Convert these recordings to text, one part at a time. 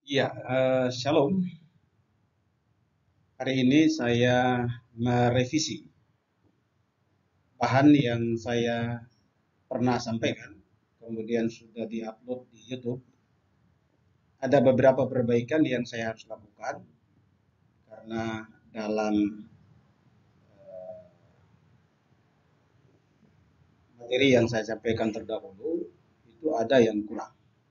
Ya, Shalom. Hari ini saya merevisi bahan yang saya pernah sampaikan, kemudian sudah diupload di YouTube. Ada beberapa perbaikan yang saya harus lakukan karena dalam materi yang saya sampaikan terdahulu itu ada yang kurang.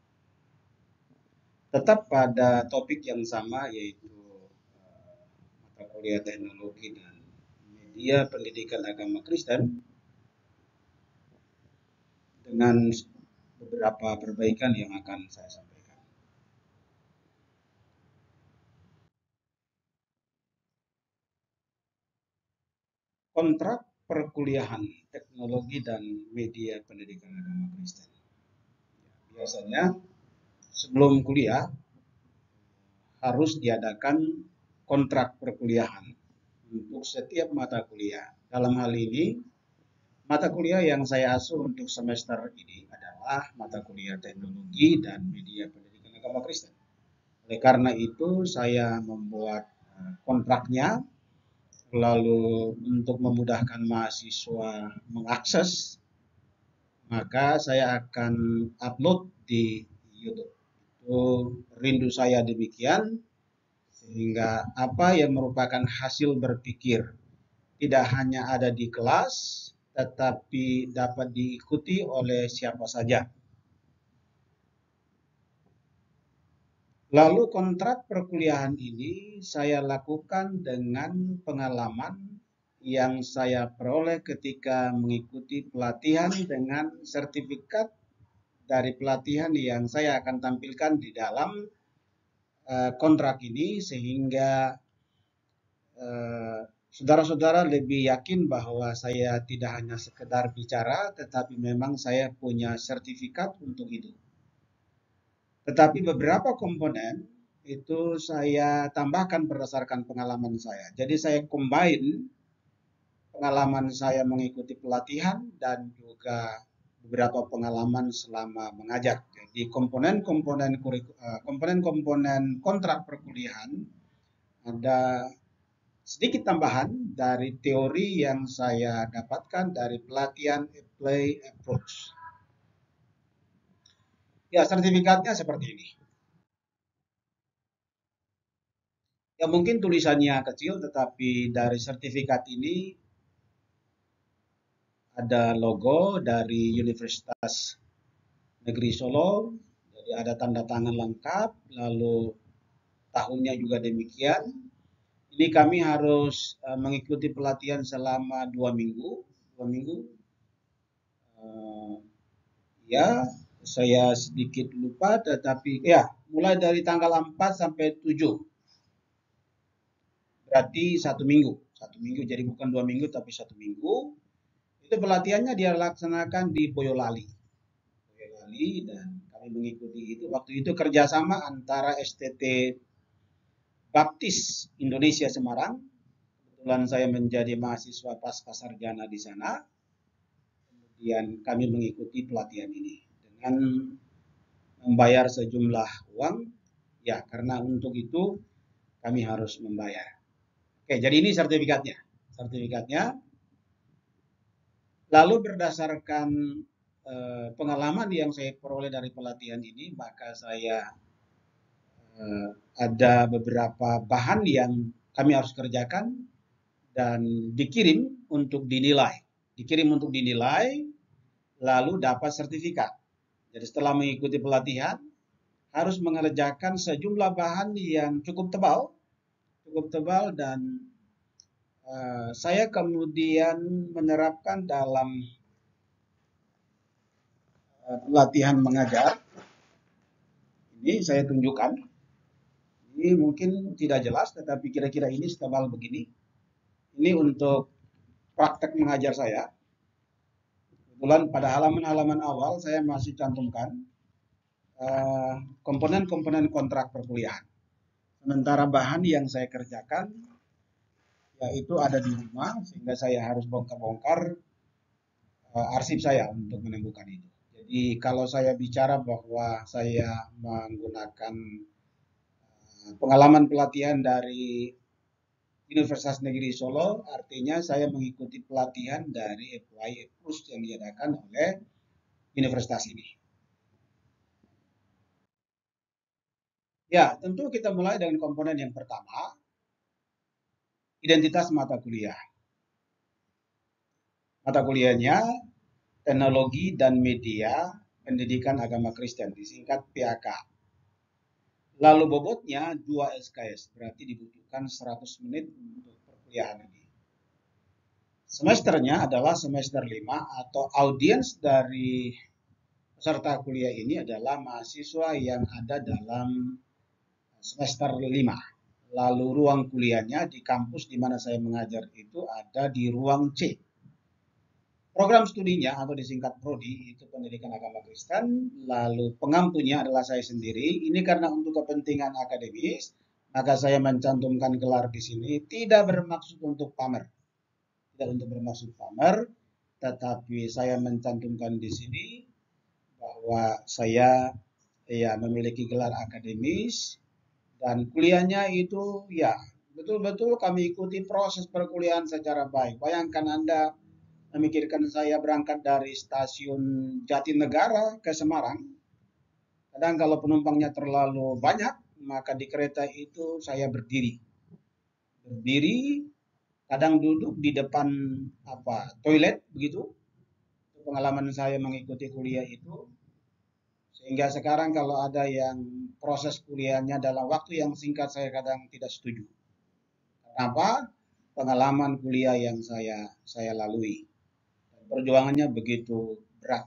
Tetap pada topik yang sama yaitu mata kuliah teknologi dan media pendidikan agama Kristen dengan beberapa perbaikan yang akan saya sampaikan. Kontrak perkuliahan teknologi dan media pendidikan agama Kristen. Biasanya sebelum kuliah harus diadakan kontrak perkuliahan untuk setiap mata kuliah. Dalam hal ini, mata kuliah yang saya asuh untuk semester ini adalah mata kuliah teknologi dan media pendidikan agama Kristen. Oleh karena itu, saya membuat kontraknya. Lalu untuk memudahkan mahasiswa mengakses, maka saya akan upload di YouTube. Itu rindu saya demikian, sehingga apa yang merupakan hasil berpikir tidak hanya ada di kelas, tetapi dapat diikuti oleh siapa saja. Lalu kontrak perkuliahan ini saya lakukan dengan pengalaman yang saya peroleh ketika mengikuti pelatihan dengan sertifikat dari pelatihan yang saya akan tampilkan di dalam kontrak ini, sehingga saudara-saudara lebih yakin bahwa saya tidak hanya sekedar bicara, tetapi memang saya punya sertifikat untuk itu. Tetapi beberapa komponen itu saya tambahkan berdasarkan pengalaman saya. Jadi saya combine pengalaman saya mengikuti pelatihan dan juga beberapa pengalaman selama mengajar. Jadi komponen-komponen kontrak perkuliahan ada sedikit tambahan dari teori yang saya dapatkan dari pelatihan Apply Approach. Ya, sertifikatnya seperti ini. Ya, mungkin tulisannya kecil, tetapi dari sertifikat ini ada logo dari Universitas Negeri Solo, jadi ada tanda tangan lengkap, lalu tahunnya juga demikian. Ini kami harus mengikuti pelatihan selama 2 minggu. 2 minggu. Ya, saya sedikit lupa, tetapi ya mulai dari tanggal 4 sampai 7. Berarti 1 minggu. 1 minggu, jadi bukan 2 minggu, tapi 1 minggu. Itu pelatihannya dia laksanakan di Boyolali. Boyolali, dan kami mengikuti itu. Waktu itu kerjasama antara STT Baptis Indonesia Semarang. Kebetulan saya menjadi mahasiswa pasca sarjana di sana. Kemudian kami mengikuti pelatihan ini dengan membayar sejumlah uang, ya karena untuk itu kami harus membayar. Oke, jadi ini sertifikatnya. Sertifikatnya. Lalu berdasarkan pengalaman yang saya peroleh dari pelatihan ini, maka saya ada beberapa bahan yang kami harus kerjakan dan dikirim untuk dinilai. Dikirim untuk dinilai, lalu dapat sertifikat. Jadi setelah mengikuti pelatihan, harus mengerjakan sejumlah bahan yang cukup tebal, dan saya kemudian menerapkan dalam pelatihan mengajar. Ini saya tunjukkan. Ini mungkin tidak jelas, tetapi kira-kira ini setebal begini. Ini untuk praktek mengajar saya. Kebetulan pada halaman-halaman awal saya masih cantumkan komponen-komponen kontrak perkuliahan. Sementara bahan yang saya kerjakan yaitu ada di rumah, sehingga saya harus bongkar-bongkar arsip saya untuk menemukan itu. Jadi kalau saya bicara bahwa saya menggunakan pengalaman pelatihan dari Universitas Negeri Solo, artinya saya mengikuti pelatihan dari FYI Plus yang diadakan oleh universitas ini. Ya, tentu kita mulai dengan komponen yang pertama, identitas mata kuliah. Mata kuliahnya Teknologi dan Media Pendidikan Agama Kristen, disingkat PAK. Lalu bobotnya 2 SKS, berarti dibutuhkan 100 menit untuk perkuliahan ini. Semesternya adalah semester 5 atau audiens dari peserta kuliah ini adalah mahasiswa yang ada dalam semester 5. Lalu ruang kuliahnya di kampus di mana saya mengajar itu ada di ruang C. Program studinya atau disingkat Prodi itu Pendidikan Agama Kristen, lalu pengampunya adalah saya sendiri. Ini karena untuk kepentingan akademis, maka saya mencantumkan gelar di sini tidak bermaksud untuk pamer. Tidak untuk bermaksud pamer, tetapi saya mencantumkan di sini bahwa saya ya memiliki gelar akademis dan kuliahnya itu ya betul-betul kami ikuti proses perkuliahan secara baik. Bayangkan Anda memikirkan saya berangkat dari stasiun Jatinegara ke Semarang. Kadang kalau penumpangnya terlalu banyak, maka di kereta itu saya berdiri. Berdiri, kadang duduk di depan toilet begitu. Pengalaman saya mengikuti kuliah itu sehingga sekarang kalau ada yang proses kuliahnya dalam waktu yang singkat saya kadang tidak setuju. Kenapa? Pengalaman kuliah yang saya lalui. Perjuangannya begitu berat.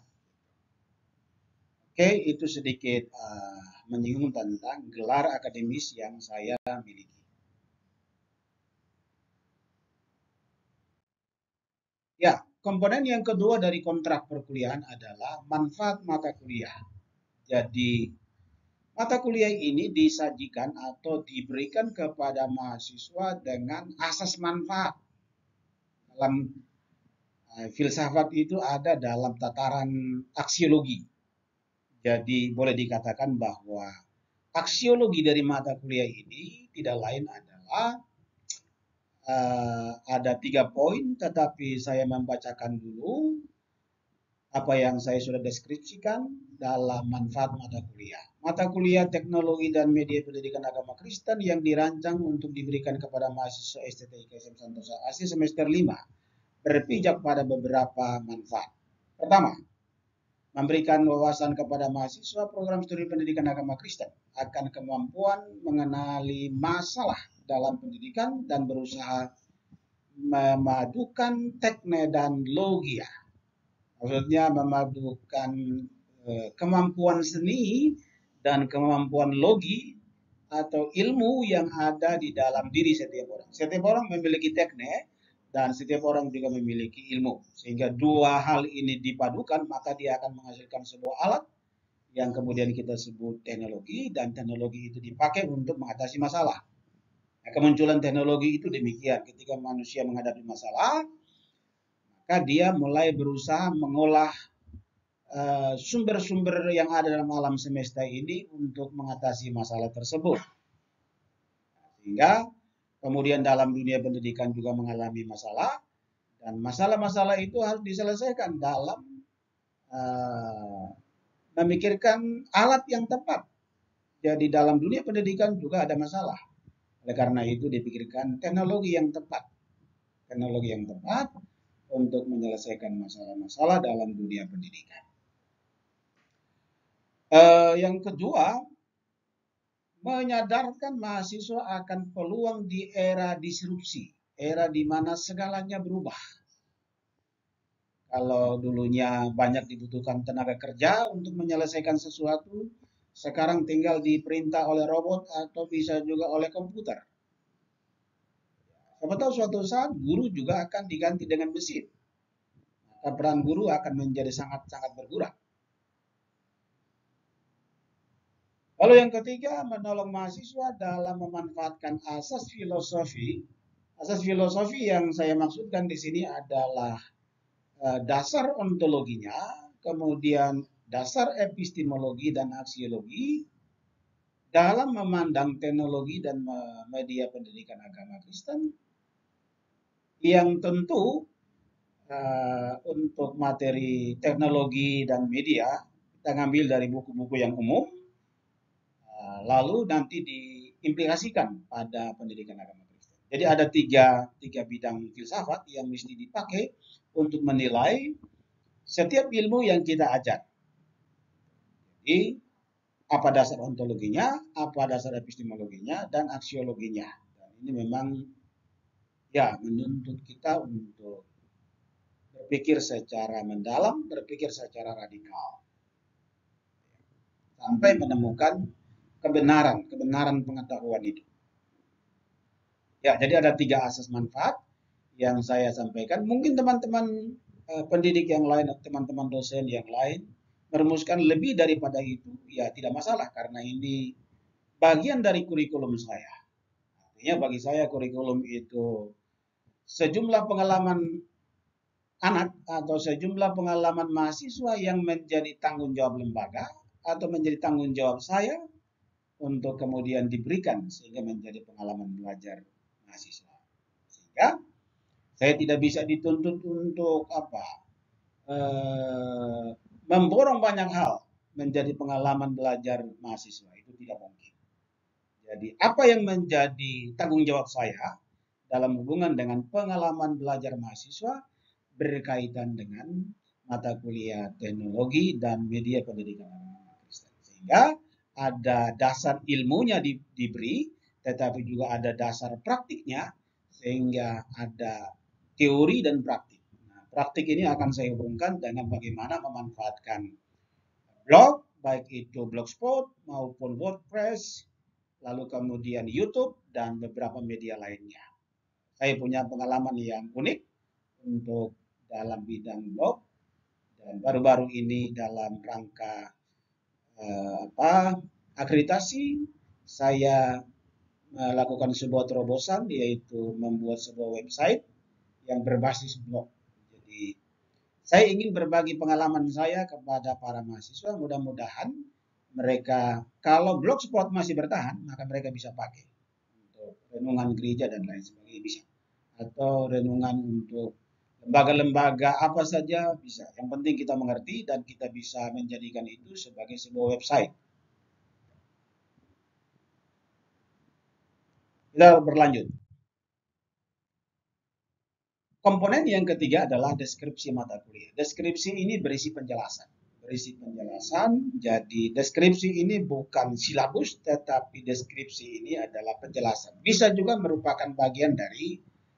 Oke, itu sedikit menyinggung tentang gelar akademis yang saya miliki. Ya, komponen yang kedua dari kontrak perkuliahan adalah manfaat mata kuliah. Jadi, mata kuliah ini disajikan atau diberikan kepada mahasiswa dengan asas manfaat. Dalam filsafat itu ada dalam tataran aksiologi. Jadi boleh dikatakan bahwa aksiologi dari mata kuliah ini tidak lain adalah ada 3 poin, tetapi saya membacakan dulu apa yang saya sudah deskripsikan dalam manfaat mata kuliah. Mata kuliah Teknologi dan Media Pendidikan Agama Kristen yang dirancang untuk diberikan kepada mahasiswa STTIKSM Santosa Asih semester 5 berpijak pada beberapa manfaat. Pertama, memberikan wawasan kepada mahasiswa program studi pendidikan agama Kristen akan kemampuan mengenali masalah dalam pendidikan dan berusaha memadukan tekne dan logia. Maksudnya memadukan kemampuan seni dan kemampuan logi atau ilmu yang ada di dalam diri setiap orang. Setiap orang memiliki tekne dan setiap orang juga memiliki ilmu. Sehingga dua hal ini dipadukan, maka dia akan menghasilkan sebuah alat yang kemudian kita sebut teknologi, dan teknologi itu dipakai untuk mengatasi masalah. Nah, kemunculan teknologi itu demikian, ketika manusia menghadapi masalah, maka dia mulai berusaha mengolah sumber-sumber yang ada dalam alam semesta ini untuk mengatasi masalah tersebut. Sehingga kemudian dalam dunia pendidikan juga mengalami masalah, dan masalah-masalah itu harus diselesaikan dalam memikirkan alat yang tepat. Jadi dalam dunia pendidikan juga ada masalah. Oleh karena itu dipikirkan teknologi yang tepat. Teknologi yang tepat untuk menyelesaikan masalah-masalah dalam dunia pendidikan. Yang kedua, menyadarkan mahasiswa akan peluang di era disrupsi, era di mana segalanya berubah. Kalau dulunya banyak dibutuhkan tenaga kerja untuk menyelesaikan sesuatu, sekarang tinggal diperintah oleh robot atau bisa juga oleh komputer. Siapa tahu suatu saat guru juga akan diganti dengan mesin. Maka peran guru akan menjadi sangat-sangat berkurang. Lalu yang ketiga, menolong mahasiswa dalam memanfaatkan asas filosofi. Asas filosofi yang saya maksudkan di sini adalah dasar ontologinya, kemudian dasar epistemologi dan aksiologi, dalam memandang teknologi dan media pendidikan agama Kristen yang tentu untuk materi teknologi dan media kita ngambil dari buku-buku yang umum, lalu nanti diimplikasikan pada pendidikan agama Kristen. Jadi ada tiga bidang filsafat yang mesti dipakai untuk menilai setiap ilmu yang kita ajar. Jadi apa dasar ontologinya, apa dasar epistemologinya, dan aksiologinya. Dan ini memang ya menuntut kita untuk berpikir secara mendalam, berpikir secara radikal, sampai menemukan kebenaran pengetahuan itu. Ya, jadi ada 3 asas manfaat yang saya sampaikan. Mungkin teman-teman pendidik yang lain, teman-teman dosen yang lain merumuskan lebih daripada itu, ya tidak masalah karena ini bagian dari kurikulum saya. Artinya bagi saya kurikulum itu sejumlah pengalaman anak atau sejumlah pengalaman mahasiswa yang menjadi tanggung jawab lembaga atau menjadi tanggung jawab saya untuk kemudian diberikan sehingga menjadi pengalaman belajar mahasiswa. Sehingga saya tidak bisa dituntut untuk memborong banyak hal menjadi pengalaman belajar mahasiswa, itu tidak mungkin. Jadi apa yang menjadi tanggung jawab saya dalam hubungan dengan pengalaman belajar mahasiswa berkaitan dengan mata kuliah teknologi dan media pendidikan agama Kristen. Sehingga ada dasar ilmunya diberi, tetapi juga ada dasar praktiknya, sehingga ada teori dan praktik. Nah, praktik ini akan saya hubungkan dengan bagaimana memanfaatkan blog, baik itu Blogspot maupun WordPress, lalu kemudian YouTube dan beberapa media lainnya. Saya punya pengalaman yang unik untuk dalam bidang blog dan baru-baru ini dalam rangka akreditasi saya melakukan sebuah terobosan yaitu membuat sebuah website yang berbasis blog. Jadi saya ingin berbagi pengalaman saya kepada para mahasiswa, mudah-mudahan mereka kalau blogspot masih bertahan maka mereka bisa pakai untuk renungan gereja dan lain sebagainya bisa, atau renungan untuk lembaga-lembaga apa saja bisa. Yang penting kita mengerti dan kita bisa menjadikan itu sebagai sebuah website. Kita berlanjut. Komponen yang ketiga adalah deskripsi mata kuliah. Deskripsi ini berisi penjelasan. Jadi deskripsi ini bukan silabus, tetapi deskripsi ini adalah penjelasan. Bisa juga merupakan bagian dari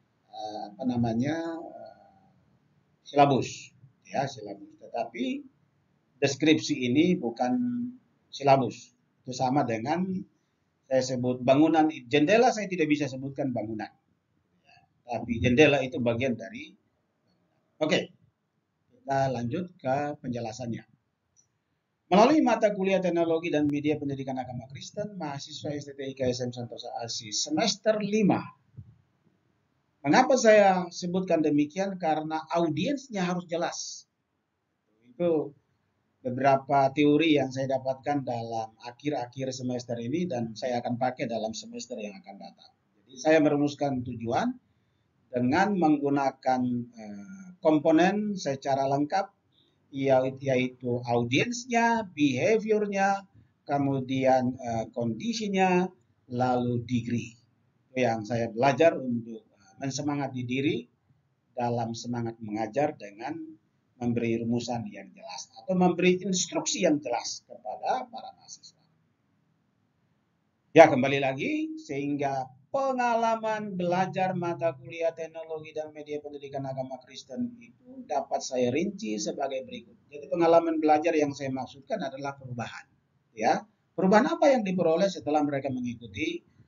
silabus, ya silabus. Tetapi deskripsi ini bukan silabus. Itu sama dengan saya sebut bangunan, jendela saya tidak bisa sebutkan bangunan. Tapi jendela itu bagian dari. Oke, kita lanjut ke penjelasannya. Melalui mata kuliah teknologi dan media pendidikan agama Kristen, mahasiswa STT IKSM Santosa Asi semester 5. Mengapa saya sebutkan demikian? Karena audiensnya harus jelas. Itu beberapa teori yang saya dapatkan dalam akhir-akhir semester ini dan saya akan pakai dalam semester yang akan datang. Jadi saya merumuskan tujuan dengan menggunakan komponen secara lengkap, yaitu audiensnya, behaviornya, kemudian kondisinya, lalu degree. Itu yang saya belajar untuk mensemangati diri dalam semangat mengajar dengan memberi rumusan yang jelas atau memberi instruksi yang jelas kepada para mahasiswa. Ya, kembali lagi sehingga pengalaman belajar mata kuliah teknologi dan media pendidikan agama Kristen itu dapat saya rinci sebagai berikut. Jadi pengalaman belajar yang saya maksudkan adalah perubahan. Ya, perubahan apa yang diperoleh setelah mereka mengikuti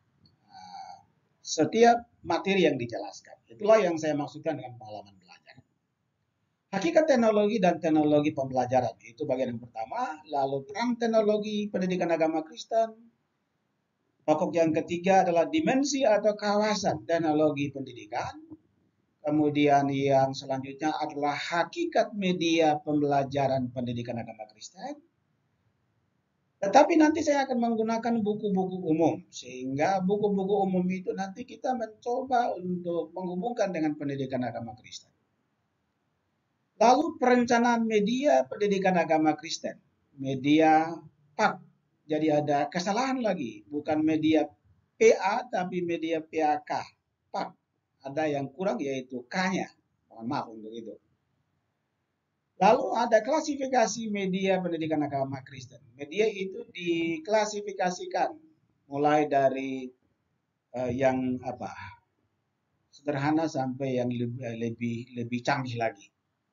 setiap materi yang dijelaskan. Itulah yang saya maksudkan dengan pengalaman belajar. Hakikat teknologi dan teknologi pembelajaran itu bagian yang pertama. Lalu peran teknologi pendidikan agama Kristen. Pokok yang ketiga adalah dimensi atau kawasan teknologi pendidikan. Kemudian yang selanjutnya adalah hakikat media pembelajaran pendidikan agama Kristen. Tetapi nanti saya akan menggunakan buku-buku umum, sehingga buku-buku umum itu nanti kita mencoba untuk menghubungkan dengan pendidikan agama Kristen. Lalu perencanaan media pendidikan agama Kristen, media PAK. Jadi ada kesalahan lagi, bukan media PA tapi media PAK, PAK. Ada yang kurang yaitu K-nya. Mohon maaf untuk itu. Lalu ada klasifikasi media pendidikan agama Kristen. Media itu diklasifikasikan mulai dari yang apa sederhana sampai yang lebih canggih lagi.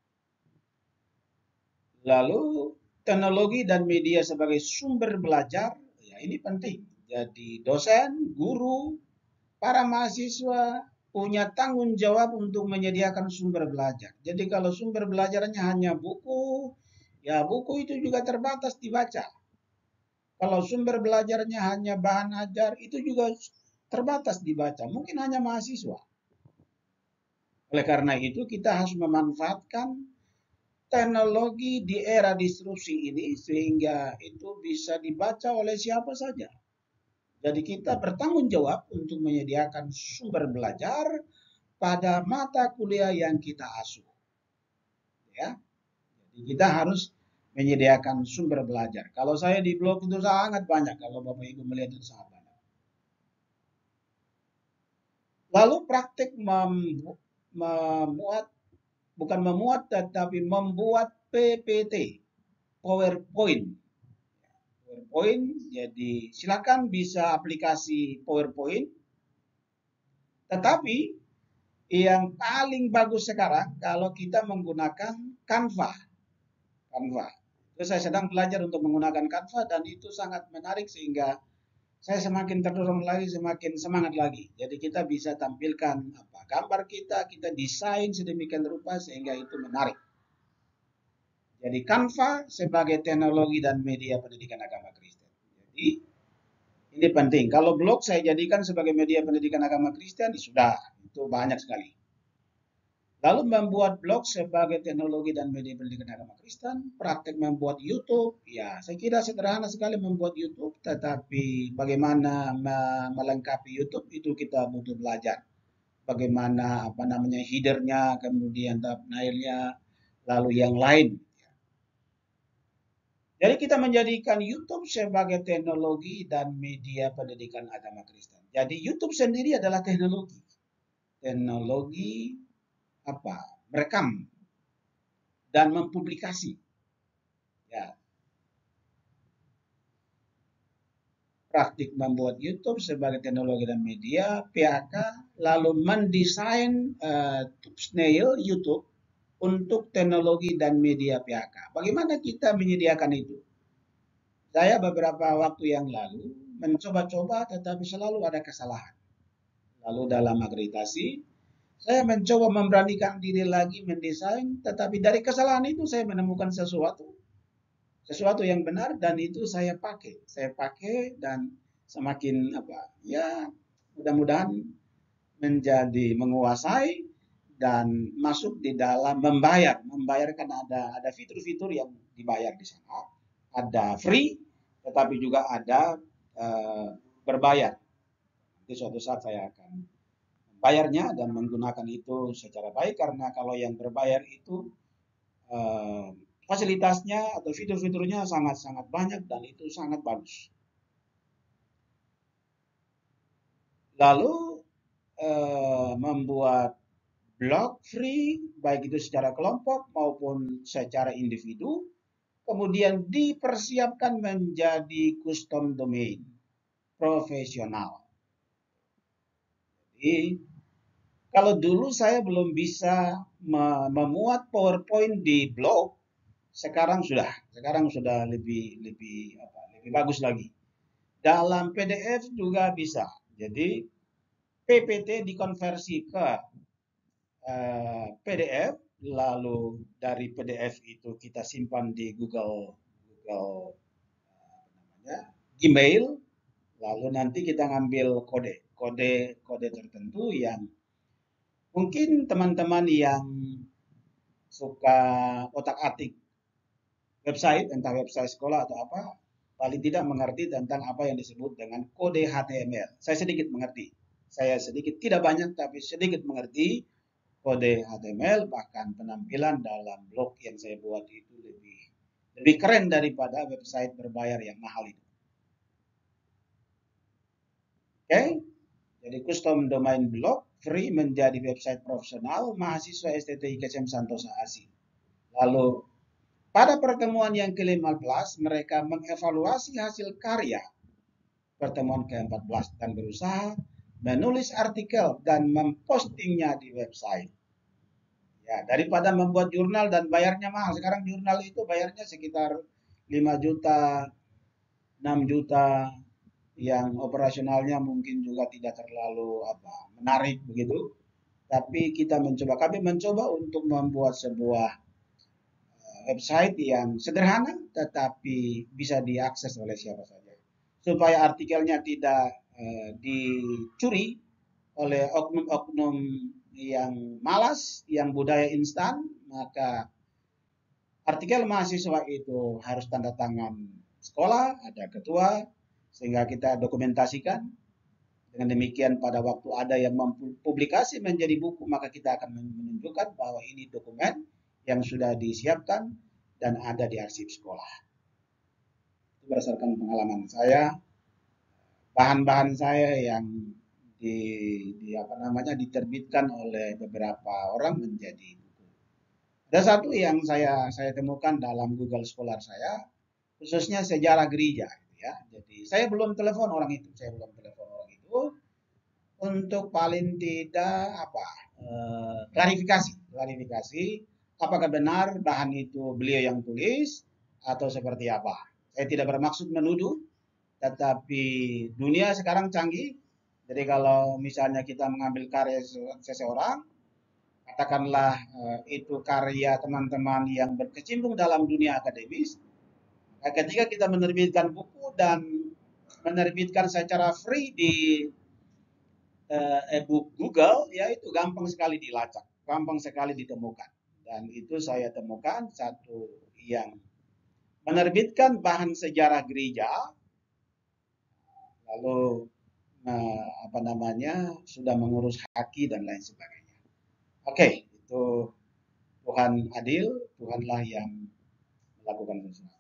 Lalu teknologi dan media sebagai sumber belajar, ya ini penting. Jadi dosen, guru, para mahasiswa punya tanggung jawab untuk menyediakan sumber belajar. Jadi kalau sumber belajarnya hanya buku, ya buku itu juga terbatas dibaca. Kalau sumber belajarnya hanya bahan ajar, itu juga terbatas dibaca. Mungkin hanya mahasiswa. Oleh karena itu kita harus memanfaatkan teknologi di era disrupsi ini sehingga itu bisa dibaca oleh siapa saja. Jadi kita bertanggung jawab untuk menyediakan sumber belajar pada mata kuliah yang kita asuh. Ya, jadi kita harus menyediakan sumber belajar. Kalau saya di blog itu sangat banyak, kalau Bapak Ibu melihat itu sangat banyak. Lalu praktik memuat, bukan memuat tetapi membuat PPT, PowerPoint. PowerPoint, jadi silakan bisa aplikasi PowerPoint, tetapi yang paling bagus sekarang kalau kita menggunakan Canva. Canva. Itu saya sedang belajar untuk menggunakan Canva dan itu sangat menarik sehingga saya semakin terdorong lagi, semakin semangat lagi. Jadi kita bisa tampilkan apa gambar kita, kita desain sedemikian rupa sehingga itu menarik. Jadi Canva sebagai teknologi dan media pendidikan agama Kristen. Jadi ini penting. Kalau blog saya jadikan sebagai media pendidikan agama Kristen, sudah itu banyak sekali. Lalu membuat blog sebagai teknologi dan media pendidikan agama Kristen, praktek membuat YouTube, ya saya kira sederhana sekali membuat YouTube, tetapi bagaimana melengkapi YouTube itu kita butuh belajar. Bagaimana apa namanya headernya, kemudian thumbnailnya, lalu yang lain. Jadi kita menjadikan YouTube sebagai teknologi dan media pendidikan agama Kristen. Jadi YouTube sendiri adalah teknologi. Teknologi apa? Merekam dan mempublikasi. Ya, praktik membuat YouTube sebagai teknologi dan media, PAK, lalu mendesain thumbnail YouTube untuk teknologi dan media PAK. Bagaimana kita menyediakan itu? Saya beberapa waktu yang lalu mencoba-coba tetapi selalu ada kesalahan. Lalu dalam akreditasi, saya mencoba memberanikan diri lagi mendesain, tetapi dari kesalahan itu saya menemukan sesuatu yang benar dan itu saya pakai. Saya pakai dan semakin apa? Ya, mudah-mudahan menjadi menguasai dan masuk di dalam membayarkan ada fitur-fitur yang dibayar di sana, ada free, tetapi juga ada berbayar. Nanti suatu saat saya akan bayarnya dan menggunakan itu secara baik karena kalau yang berbayar itu eh, fasilitasnya atau fitur-fiturnya sangat-sangat banyak dan itu sangat bagus. Lalu membuat blog free baik itu secara kelompok maupun secara individu, kemudian dipersiapkan menjadi custom domain profesional. Jadi kalau dulu saya belum bisa memuat PowerPoint di blog, sekarang sudah lebih bagus lagi. Dalam PDF juga bisa. Jadi PPT dikonversi ke PDF, lalu dari PDF itu kita simpan di Google namanya, Gmail, lalu nanti kita ngambil kode tertentu yang mungkin teman-teman yang suka otak-atik website, entah website sekolah atau apa, paling tidak mengerti tentang apa yang disebut dengan kode HTML. Saya sedikit mengerti. Saya sedikit, tidak banyak, tapi sedikit mengerti kode HTML. Bahkan penampilan dalam blog yang saya buat itu lebih keren daripada website berbayar yang mahal itu. Oke, jadi custom domain blog free menjadi website profesional mahasiswa STTI KSM Santosa ASI. Lalu pada pertemuan yang ke-15 mereka mengevaluasi hasil karya pertemuan ke-14 dan berusaha menulis artikel dan mempostingnya di website. Ya, daripada membuat jurnal dan bayarnya mahal. Sekarang jurnal itu bayarnya sekitar 5 juta, 6 juta, yang operasionalnya mungkin juga tidak terlalu menarik begitu. Tapi kami mencoba untuk membuat sebuah website yang sederhana tetapi bisa diakses oleh siapa saja. Supaya artikelnya tidak dicuri oleh oknum-oknum yang malas, yang budaya instan, maka artikel mahasiswa itu harus tanda tangan sekolah, ada ketua, sehingga kita dokumentasikan. Dengan demikian pada waktu ada yang mempublikasi menjadi buku, maka kita akan menunjukkan bahwa ini dokumen yang sudah disiapkan dan ada di arsip sekolah. Itu berdasarkan pengalaman saya, bahan-bahan saya yang diterbitkan oleh beberapa orang menjadi buku. Ada satu yang saya temukan dalam Google Scholar saya, khususnya sejarah gereja. Ya, jadi saya belum telepon orang itu, untuk paling tidak klarifikasi apakah benar bahan itu beliau yang tulis atau seperti apa. Saya tidak bermaksud menuduh, tetapi dunia sekarang canggih. Jadi kalau misalnya kita mengambil karya seseorang, katakanlah itu karya teman-teman yang berkecimpung dalam dunia akademis, ketika kita menerbitkan buku dan menerbitkan secara free di e-book Google, ya itu gampang sekali dilacak, gampang sekali ditemukan. Dan itu saya temukan satu yang menerbitkan bahan sejarah gereja, lalu sudah mengurus haki dan lain sebagainya. Oke, itu Tuhan adil, Tuhanlah yang melakukan sesuatu.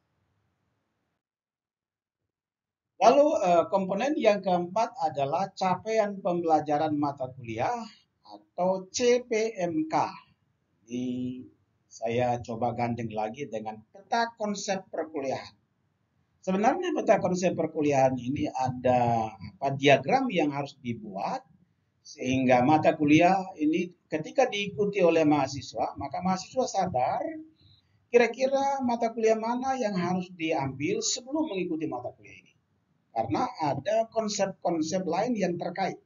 Lalu komponen yang keempat adalah capaian pembelajaran mata kuliah atau CPMK. Ini saya coba gandeng lagi dengan peta konsep perkuliahan. Sebenarnya peta konsep perkuliahan ini ada diagram yang harus dibuat sehingga mata kuliah ini ketika diikuti oleh mahasiswa, maka mahasiswa sadar kira-kira mata kuliah mana yang harus diambil sebelum mengikuti mata kuliah ini. Karena ada konsep-konsep lain yang terkait.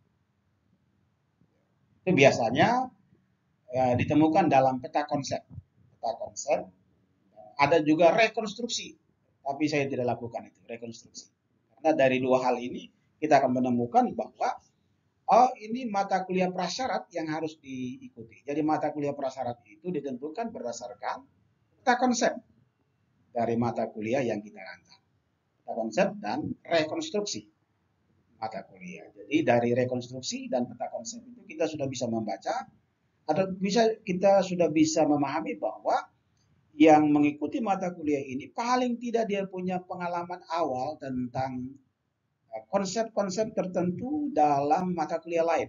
Itu biasanya ditemukan dalam peta konsep. Ada juga rekonstruksi, tapi saya tidak lakukan itu, rekonstruksi. Karena dari dua hal ini kita akan menemukan bahwa ini mata kuliah prasyarat yang harus diikuti. Jadi mata kuliah prasyarat itu ditentukan berdasarkan peta konsep dari mata kuliah yang kita rancang. Peta konsep dan rekonstruksi mata kuliah. Jadi dari rekonstruksi dan peta konsep itu kita sudah bisa membaca atau kita sudah bisa memahami bahwa yang mengikuti mata kuliah ini paling tidak dia punya pengalaman awal tentang konsep-konsep tertentu dalam mata kuliah lain.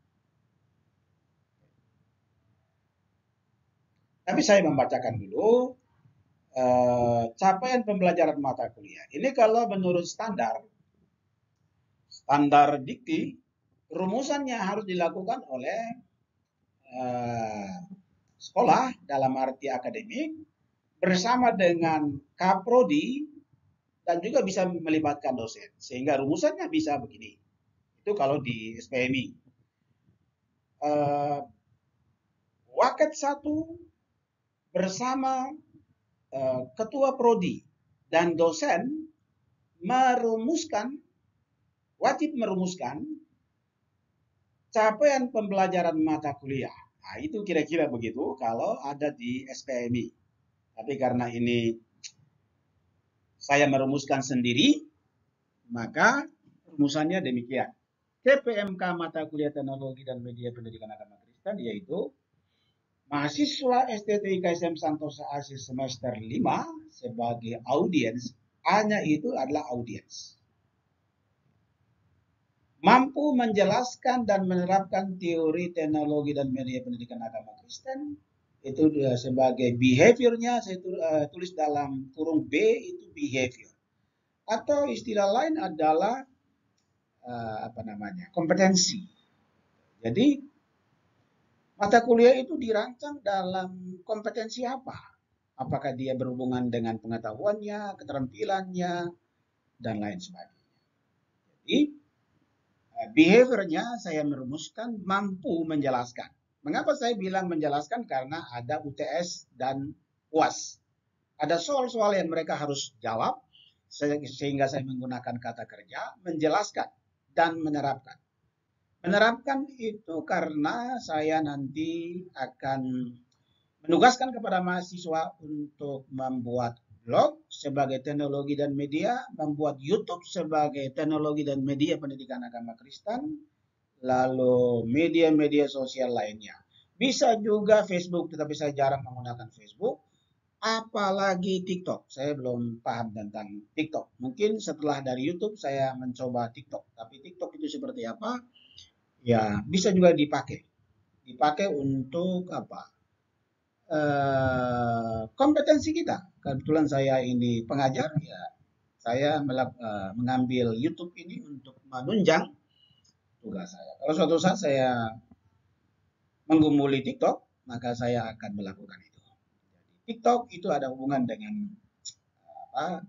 Tapi saya membacakan dulu capaian pembelajaran mata kuliah. Ini kalau menurut standar dikti, rumusannya harus dilakukan oleh sekolah dalam arti akademik bersama dengan kaprodi dan juga bisa melibatkan dosen. Sehingga rumusannya bisa begini. Itu kalau di SPMI. Waket 1 bersama ketua prodi dan dosen wajib merumuskan capaian pembelajaran mata kuliah. Nah, itu kira-kira begitu kalau ada di SPMI. Tapi karena ini saya merumuskan sendiri, maka rumusannya demikian. KPMK mata kuliah teknologi dan media pendidikan agama Kristen yaitu mahasiswa STT IKSM Santosa Asis semester 5 sebagai audiens, hanya itu adalah audiens. Mampu menjelaskan dan menerapkan teori teknologi dan media pendidikan agama Kristen, itu sebagai behaviornya saya tulis dalam kurung B itu behavior. Atau istilah lain adalah kompetensi. Jadi mata kuliah itu dirancang dalam kompetensi apa? Apakah dia berhubungan dengan pengetahuannya, keterampilannya, dan lain sebagainya. Jadi behaviornya saya merumuskan mampu menjelaskan. Mengapa saya bilang menjelaskan? Karena ada UTS dan UAS. Ada soal-soal yang mereka harus jawab, sehingga saya menggunakan kata kerja, menjelaskan dan menerapkan. Menerapkan itu karena saya nanti akan menugaskan kepada mahasiswa untuk membuat blog sebagai teknologi dan media, membuat YouTube sebagai teknologi dan media pendidikan agama Kristen, lalu media-media sosial lainnya. Bisa juga Facebook, tetapi saya jarang menggunakan Facebook. Apalagi TikTok. Saya belum paham tentang TikTok. Mungkin setelah dari YouTube saya mencoba TikTok. Tapi TikTok itu seperti apa? Ya, bisa juga dipakai. Dipakai untuk apa? Kompetensi kita. Kebetulan saya ini pengajar, ya saya mengambil YouTube ini untuk menunjang tugas saya. Kalau suatu saat saya menggumuli TikTok, maka saya akan melakukan itu. TikTok itu ada hubungan dengan apa,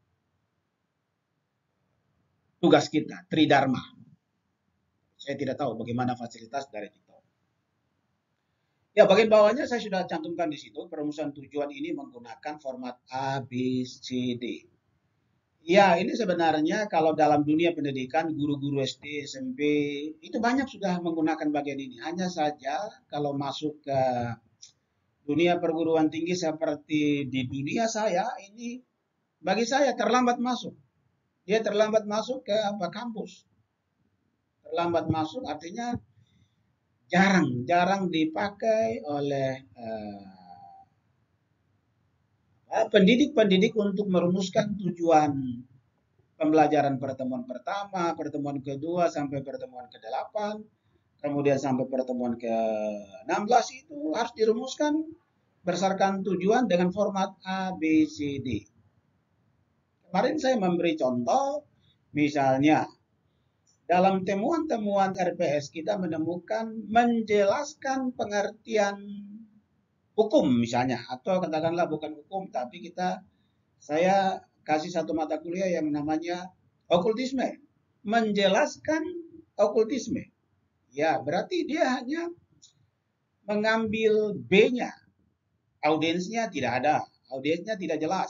tugas kita, Tridharma. Saya tidak tahu bagaimana fasilitas dari TikTok. Ya, bagian bawahnya saya sudah cantumkan di situ. Perumusan tujuan ini menggunakan format A, B, C, D. Ya, ini sebenarnya kalau dalam dunia pendidikan, guru-guru SD, SMP, itu banyak sudah menggunakan bagian ini. Hanya saja kalau masuk ke dunia perguruan tinggi seperti di dunia saya, ini bagi saya terlambat masuk. Dia terlambat masuk ke apa kampus. Terlambat masuk artinya jarang dipakai oleh pendidik-pendidik untuk merumuskan tujuan pembelajaran pertemuan pertama, pertemuan kedua sampai pertemuan ke-8, kemudian sampai pertemuan ke-16 itu harus dirumuskan berdasarkan tujuan dengan format A, B, C, D. Kemarin saya memberi contoh, misalnya dalam temuan-temuan RPS kita menemukan menjelaskan pengertian hukum misalnya, atau katakanlah bukan hukum tapi saya kasih satu mata kuliah yang namanya okultisme, menjelaskan okultisme. Ya, berarti dia hanya mengambil B-nya, audiensnya tidak ada, audiensnya tidak jelas.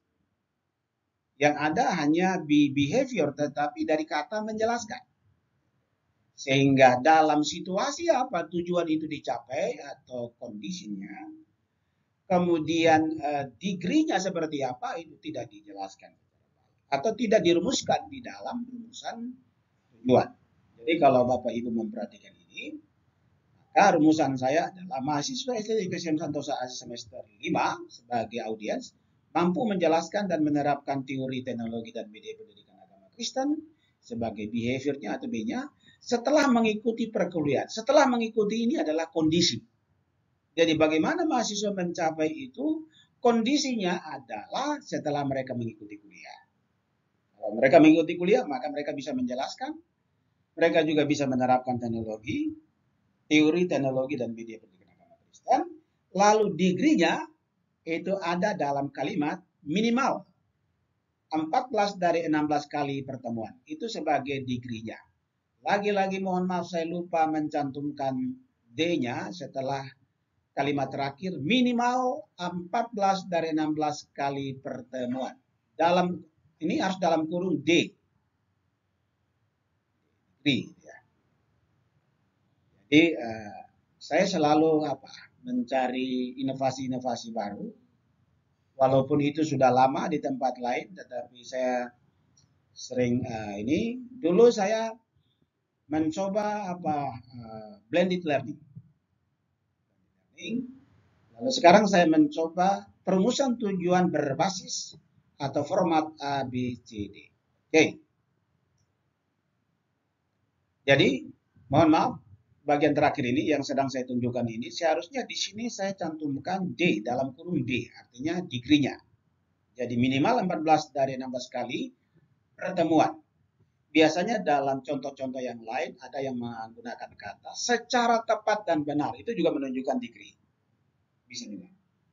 Yang ada hanya behavior, tetapi dari kata menjelaskan. Sehingga dalam situasi apa tujuan itu dicapai atau kondisinya, kemudian degree-nya seperti apa itu tidak dijelaskan atau tidak dirumuskan di dalam rumusan tujuan. Jadi kalau Bapak Ibu memperhatikan ini, maka rumusan saya adalah mahasiswa SD IKSM Santosa Asis semester 5 sebagai audiens mampu menjelaskan dan menerapkan teori teknologi dan media pendidikan agama Kristen sebagai behaviornya atau B-nya setelah mengikuti perkuliahan. Setelah mengikuti ini adalah kondisi. Jadi bagaimana mahasiswa mencapai itu? Kondisinya adalah setelah mereka mengikuti kuliah. Kalau mereka mengikuti kuliah, maka mereka bisa menjelaskan, mereka juga bisa menerapkan teknologi, teori teknologi dan media pendidikan agama Kristen. Lalu degree-nya itu ada dalam kalimat minimal 14 dari 16 kali pertemuan. Itu sebagai degree-nya. Lagi-lagi mohon maaf saya lupa mencantumkan D-nya setelah kalimat terakhir minimal 14 dari 16 kali pertemuan. Dalam ini harus dalam kurung D. Ya. Jadi saya selalu mencari inovasi-inovasi baru Walaupun itu sudah lama di tempat lain, tetapi saya sering ini. Dulu saya mencoba blended learning. Lalu sekarang saya mencoba perumusan tujuan berbasis atau format ABCD. Oke, jadi mohon maaf, bagian terakhir ini yang sedang saya tunjukkan ini seharusnya di sini saya cantumkan D dalam kurung D, artinya degree-nya. Jadi minimal 14 dari 16 kali pertemuan. Biasanya dalam contoh-contoh yang lain ada yang menggunakan kata secara tepat dan benar. Itu juga menunjukkan degree. Bisa juga.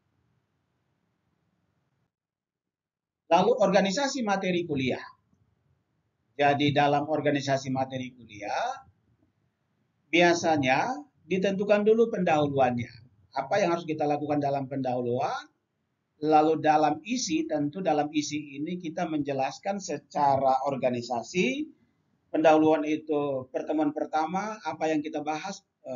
Lalu organisasi materi kuliah. Jadi dalam organisasi materi kuliah biasanya ditentukan dulu pendahuluannya. Apa yang harus kita lakukan dalam pendahuluan? Lalu dalam isi, tentu dalam isi ini kita menjelaskan secara organisasi. Pendahuluan itu pertemuan pertama, apa yang kita bahas,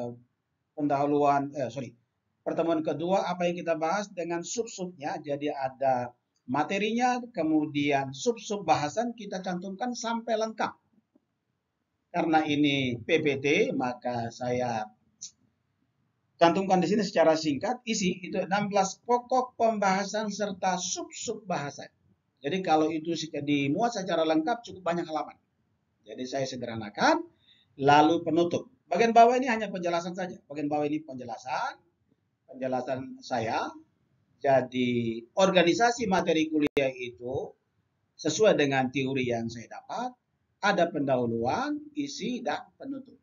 pertemuan kedua apa yang kita bahas dengan sub-subnya. Jadi ada materinya, kemudian sub-sub bahasan kita cantumkan sampai lengkap. Karena ini PPT, maka saya cantumkan di sini secara singkat. Isi itu 16 pokok pembahasan serta sub-sub bahasan. Jadi kalau itu dimuat secara lengkap cukup banyak halaman. Jadi saya sederhanakan. Lalu penutup. Bagian bawah ini hanya penjelasan saja. Bagian bawah ini penjelasan saya. Jadi organisasi materi kuliah itu sesuai dengan teori yang saya dapat, ada pendahuluan, isi, dan penutup.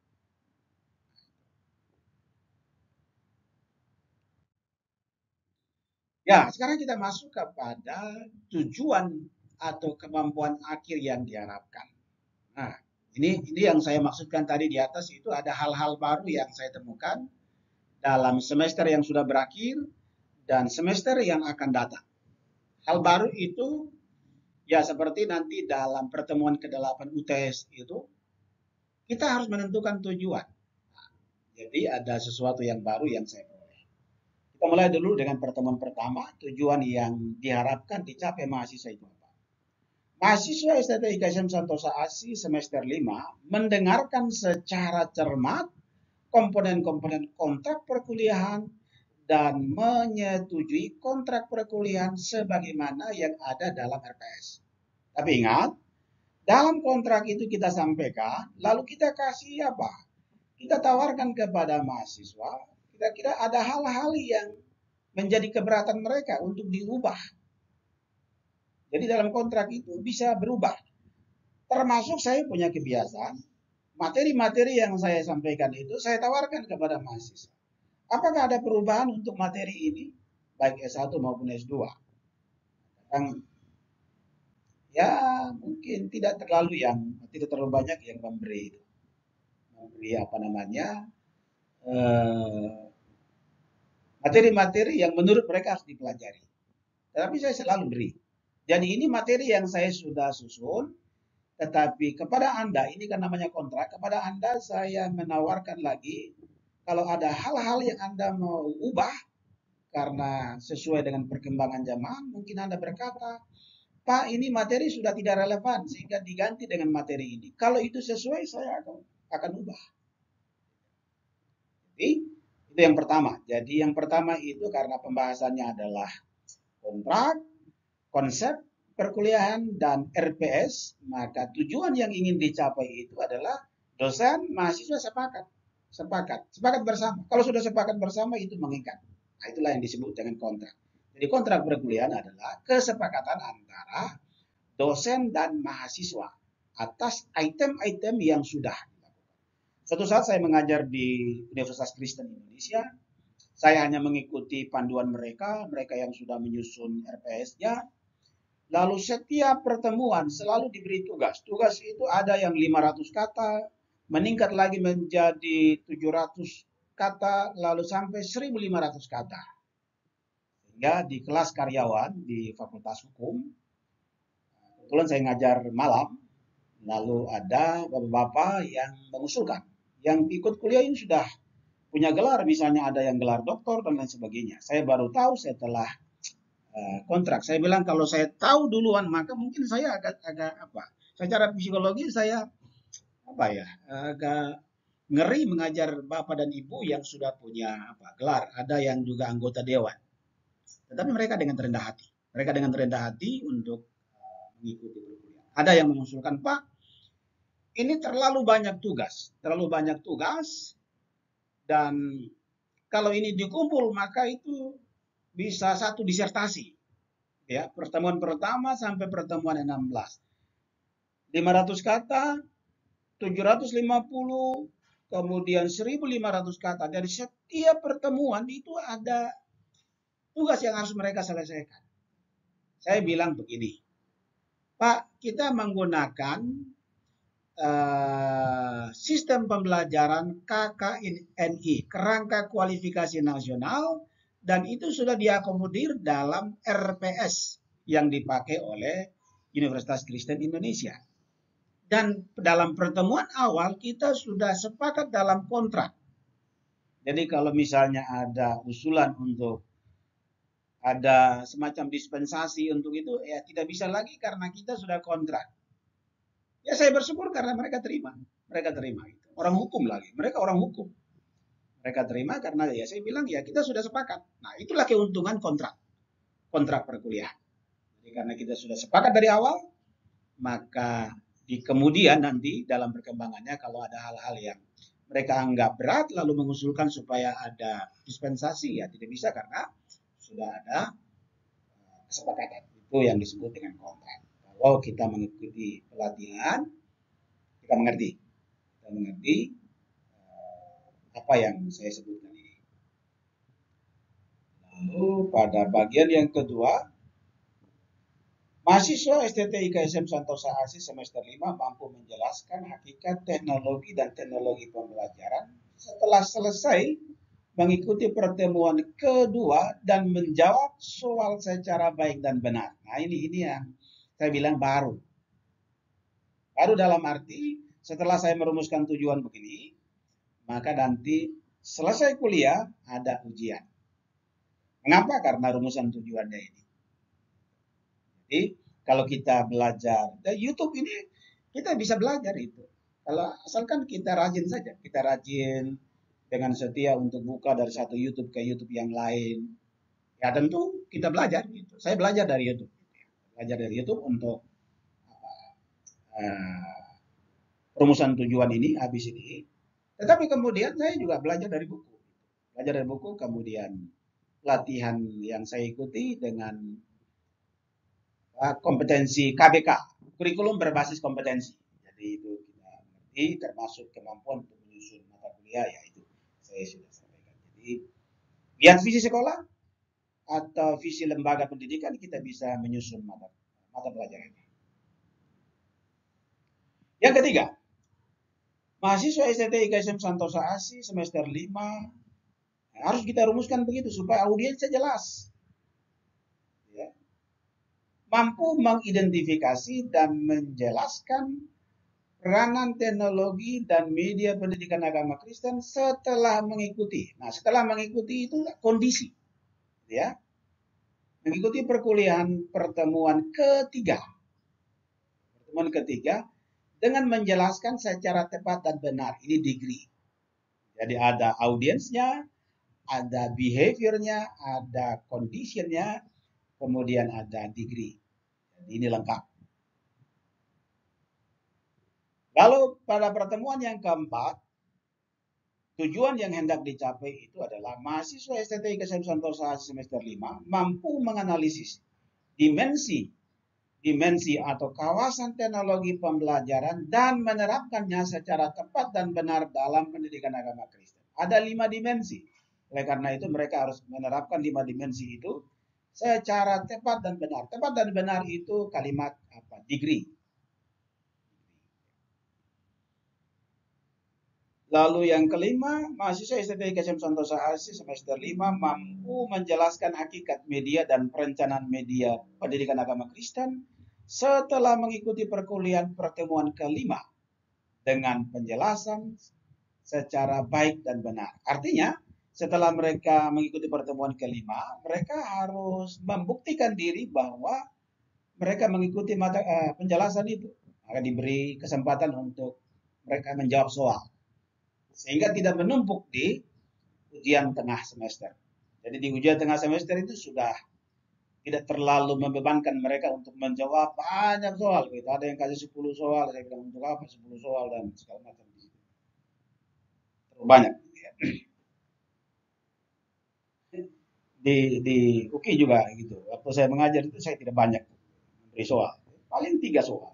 Ya, sekarang kita masuk kepada tujuan atau kemampuan akhir yang diharapkan. Nah, ini yang saya maksudkan tadi di atas itu ada hal-hal baru yang saya temukan dalam semester yang sudah berakhir dan semester yang akan datang. Hal baru itu ya seperti nanti dalam pertemuan ke-8 UTS itu kita harus menentukan tujuan. Jadi ada sesuatu yang baru yang saya peroleh. Kita mulai dulu dengan pertemuan pertama, tujuan yang diharapkan dicapai mahasiswa itu apa? Mahasiswa STT IKSM Santosa ASI semester 5 mendengarkan secara cermat komponen-komponen kontrak perkuliahan dan menyetujui kontrak perkuliahan sebagaimana yang ada dalam RPS. Tapi ingat, dalam kontrak itu kita sampaikan, lalu kita kasih apa? Kita tawarkan kepada mahasiswa, kira-kira ada hal-hal yang menjadi keberatan mereka untuk diubah. Jadi dalam kontrak itu bisa berubah. Termasuk saya punya kebiasaan, materi-materi yang saya sampaikan itu saya tawarkan kepada mahasiswa. Apakah ada perubahan untuk materi ini? Baik S1 maupun S2. Yang ya mungkin tidak terlalu banyak yang memberi apa namanya materi-materi yang menurut mereka harus dipelajari. Tetapi saya selalu beri. Jadi ini materi yang saya sudah susun, tetapi kepada Anda, ini kan namanya kontrak, kepada Anda saya menawarkan lagi, kalau ada hal-hal yang Anda mau ubah, karena sesuai dengan perkembangan zaman, mungkin Anda berkata, Pak, ini materi sudah tidak relevan, sehingga diganti dengan materi ini. Kalau itu sesuai, saya akan ubah. Jadi, itu yang pertama. Jadi, yang pertama itu karena pembahasannya adalah kontrak, konsep perkuliahan, dan RPS, maka tujuan yang ingin dicapai itu adalah dosen, mahasiswa sepakat bersama. Kalau sudah sepakat bersama itu mengikat. Nah, itulah yang disebut dengan kontrak. Jadi kontrak perkuliahan adalah kesepakatan antara dosen dan mahasiswa atas item-item yang sudah dilakukan. Suatu saat saya mengajar di Universitas Kristen Indonesia, saya hanya mengikuti panduan mereka yang sudah menyusun RPS-nya. Lalu setiap pertemuan selalu diberi tugas. Tugas itu ada yang 500 kata, meningkat lagi menjadi 700 kata, lalu sampai 1.500 kata. Sehingga di kelas karyawan di Fakultas Hukum, kebetulan saya ngajar malam, lalu ada bapak-bapak yang mengusulkan, yang ikut kuliah ini sudah punya gelar, misalnya ada yang gelar doktor dan lain sebagainya. Saya baru tahu setelah kontrak. Saya bilang kalau saya tahu duluan maka mungkin saya agak apa? Secara psikologi saya apa ya? Agak ngeri mengajar bapak dan ibu yang sudah punya apa gelar. Ada yang juga anggota dewan. Tetapi mereka dengan rendah hati. Mereka dengan rendah hati untuk mengikuti perkuliahan. Ada yang mengusulkan, Pak, ini terlalu banyak tugas, dan kalau ini dikumpul maka itu bisa satu disertasi. Ya, pertemuan pertama sampai pertemuan 16. 500 kata, 750, kemudian 1.500 kata. Dari setiap pertemuan itu ada tugas yang harus mereka selesaikan. Saya bilang begini, Pak, kita menggunakan sistem pembelajaran KKNI, Kerangka Kualifikasi Nasional, dan itu sudah diakomodir dalam RPS yang dipakai oleh Universitas Kristen Indonesia. Dan dalam pertemuan awal kita sudah sepakat dalam kontrak. Jadi kalau misalnya ada usulan untuk ada semacam dispensasi untuk itu, ya tidak bisa lagi karena kita sudah kontrak. Ya saya bersyukur karena mereka terima. Mereka terima itu. Orang hukum lagi. Mereka orang hukum. Mereka terima karena ya saya bilang ya kita sudah sepakat. Nah itulah keuntungan kontrak. Kontrak perkuliahan. Jadi karena kita sudah sepakat dari awal, maka di kemudian nanti dalam perkembangannya kalau ada hal-hal yang mereka anggap berat lalu mengusulkan supaya ada dispensasi, ya tidak bisa karena sudah ada kesepakatan. Itu yang disebut dengan kontrak. Kalau kita mengikuti pelatihan, kita mengerti. Kita mengerti apa yang saya sebutkan ini. Lalu pada bagian yang kedua, mahasiswa STT IKSM Santosa Asi semester 5 mampu menjelaskan hakikat teknologi dan teknologi pembelajaran setelah selesai mengikuti pertemuan kedua dan menjawab soal secara baik dan benar. Nah ini yang saya bilang baru. Baru dalam arti setelah saya merumuskan tujuan begini, maka nanti selesai kuliah ada ujian. Mengapa? Karena rumusan tujuannya ini. Jadi kalau kita belajar dari YouTube ini, kita bisa belajar itu. Kalau asalkan kita rajin saja, kita rajin dengan setia untuk buka dari satu YouTube ke YouTube yang lain, ya tentu kita belajar gitu. Saya belajar dari YouTube, untuk rumusan tujuan ini habis ini. Tetapi kemudian saya juga belajar dari buku, kemudian latihan yang saya ikuti dengan kompetensi KBK, kurikulum berbasis kompetensi. Jadi itu kita mengerti, termasuk kemampuan untuk menyusun mata kuliah, ya itu saya sudah sampaikan. Jadi lihat visi sekolah atau visi lembaga pendidikan, kita bisa menyusun mata pelajarannya. Yang ketiga, mahasiswa STT IKSM Santosa Asi semester 5 harus kita rumuskan begitu supaya audiensnya jelas. Ya. Mampu mengidentifikasi dan menjelaskan peranan teknologi dan media pendidikan agama Kristen setelah mengikuti. Nah, setelah mengikuti itu kondisi, ya, mengikuti perkuliahan pertemuan ketiga dengan menjelaskan secara tepat dan benar. Ini degree. Jadi ada audiensnya, ada behaviornya, ada conditionnya, kemudian ada degree. Jadi ini lengkap. Lalu pada pertemuan yang keempat, tujuan yang hendak dicapai itu adalah mahasiswa STT IKSM Santosa semester 5 mampu menganalisis dimensi atau kawasan teknologi pembelajaran dan menerapkannya secara tepat dan benar dalam pendidikan agama Kristen. Ada 5 dimensi. Oleh karena itu mereka harus menerapkan 5 dimensi itu secara tepat dan benar. Tepat dan benar itu kalimat apa? Degree. Lalu yang kelima, mahasiswa STT IKSM Santosa Asi semester 5 mampu menjelaskan hakikat media dan perencanaan media pendidikan agama Kristen setelah mengikuti perkuliahan pertemuan kelima dengan penjelasan secara baik dan benar. Artinya, setelah mereka mengikuti pertemuan kelima, mereka harus membuktikan diri bahwa mereka mengikuti penjelasan itu. Maka diberi kesempatan untuk mereka menjawab soal. Sehingga tidak menumpuk di ujian tengah semester. Jadi di ujian tengah semester itu sudah tidak terlalu membebankan mereka untuk menjawab banyak soal. Gitu. Ada yang kasih 10 soal, saya bilang untuk apa 10 soal dan segala macam. Terlalu banyak. Di UKI juga gitu. Waktu saya mengajar itu saya tidak banyak memberi soal. Paling 3 soal.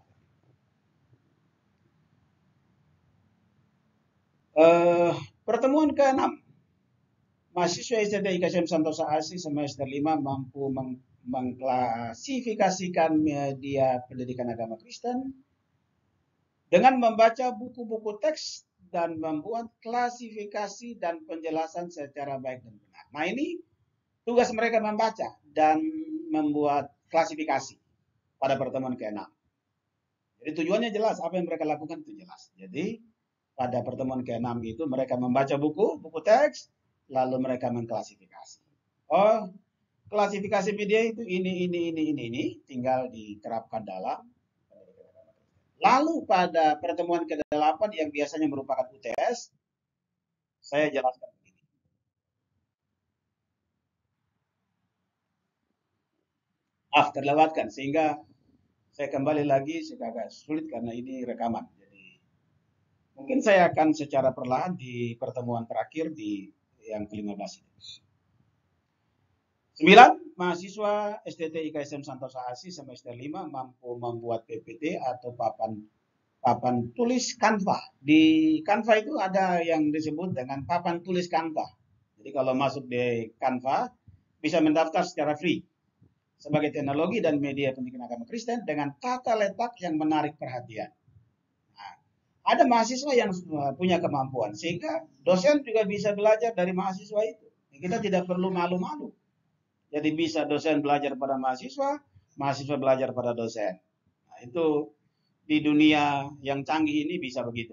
Pertemuan ke-6. Mahasiswa STT IKSM Santosa ASI semester 5 mampu mengklasifikasikan media pendidikan agama Kristen dengan membaca buku-buku teks dan membuat klasifikasi dan penjelasan secara baik dan benar. Nah, ini tugas mereka membaca dan membuat klasifikasi pada pertemuan ke-6. Jadi tujuannya jelas, apa yang mereka lakukan itu jelas. Jadi pada pertemuan ke-6 itu mereka membaca buku teks, lalu mereka mengklasifikasi. Oh, klasifikasi media itu ini, tinggal diterapkan dalam. Lalu pada pertemuan ke-8 yang biasanya merupakan UTS, saya jelaskan begini. Terlewatkan, sehingga saya kembali lagi agak sulit karena ini rekaman. Jadi mungkin saya akan secara perlahan di pertemuan terakhir di yang ke-15 ini. 9. Mahasiswa STT IKSM Santosa ASI semester 5 mampu membuat PPT atau papan tulis Canva. Di Canva itu ada yang disebut dengan papan tulis Canva. Jadi kalau masuk di Canva bisa mendaftar secara free sebagai teknologi dan media pendidikan agama Kristen dengan tata letak yang menarik perhatian. Nah, ada mahasiswa yang punya kemampuan sehingga dosen juga bisa belajar dari mahasiswa itu. Kita tidak perlu malu-malu. Jadi bisa dosen belajar pada mahasiswa, mahasiswa belajar pada dosen. Nah, itu di dunia yang canggih ini bisa begitu.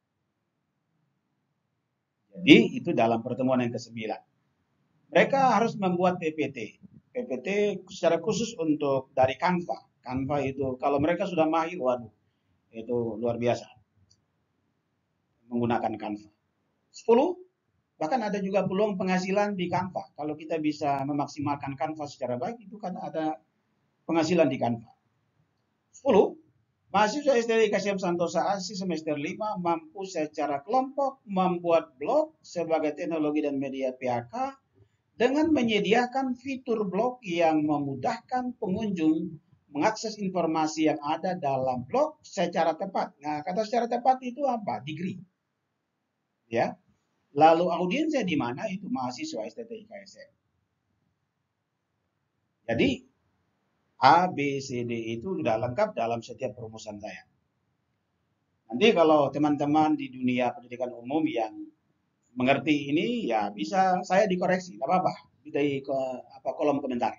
Jadi itu dalam pertemuan yang ke-9. Mereka harus membuat PPT. PPT secara khusus untuk dari Canva. Canva itu kalau mereka sudah mahir, waduh, itu luar biasa menggunakan Canva. 10. Bahkan ada juga peluang penghasilan di Canva. Kalau kita bisa memaksimalkan Canva secara baik, itu kan ada penghasilan di Canva. 10. Mahasiswa STT IKSM Santosa ASI semester 5 mampu secara kelompok membuat blog sebagai teknologi dan media PHK dengan menyediakan fitur blog yang memudahkan pengunjung mengakses informasi yang ada dalam blog secara tepat. Nah, kata secara tepat itu apa? Degree. Ya. Lalu audiensnya di mana? Itu mahasiswa STT IKSM. Jadi A, B, C, D itu sudah lengkap dalam setiap perumusan saya. Nanti kalau teman-teman di dunia pendidikan umum yang mengerti ini, ya bisa saya dikoreksi, tidak apa-apa, di kolom komentar.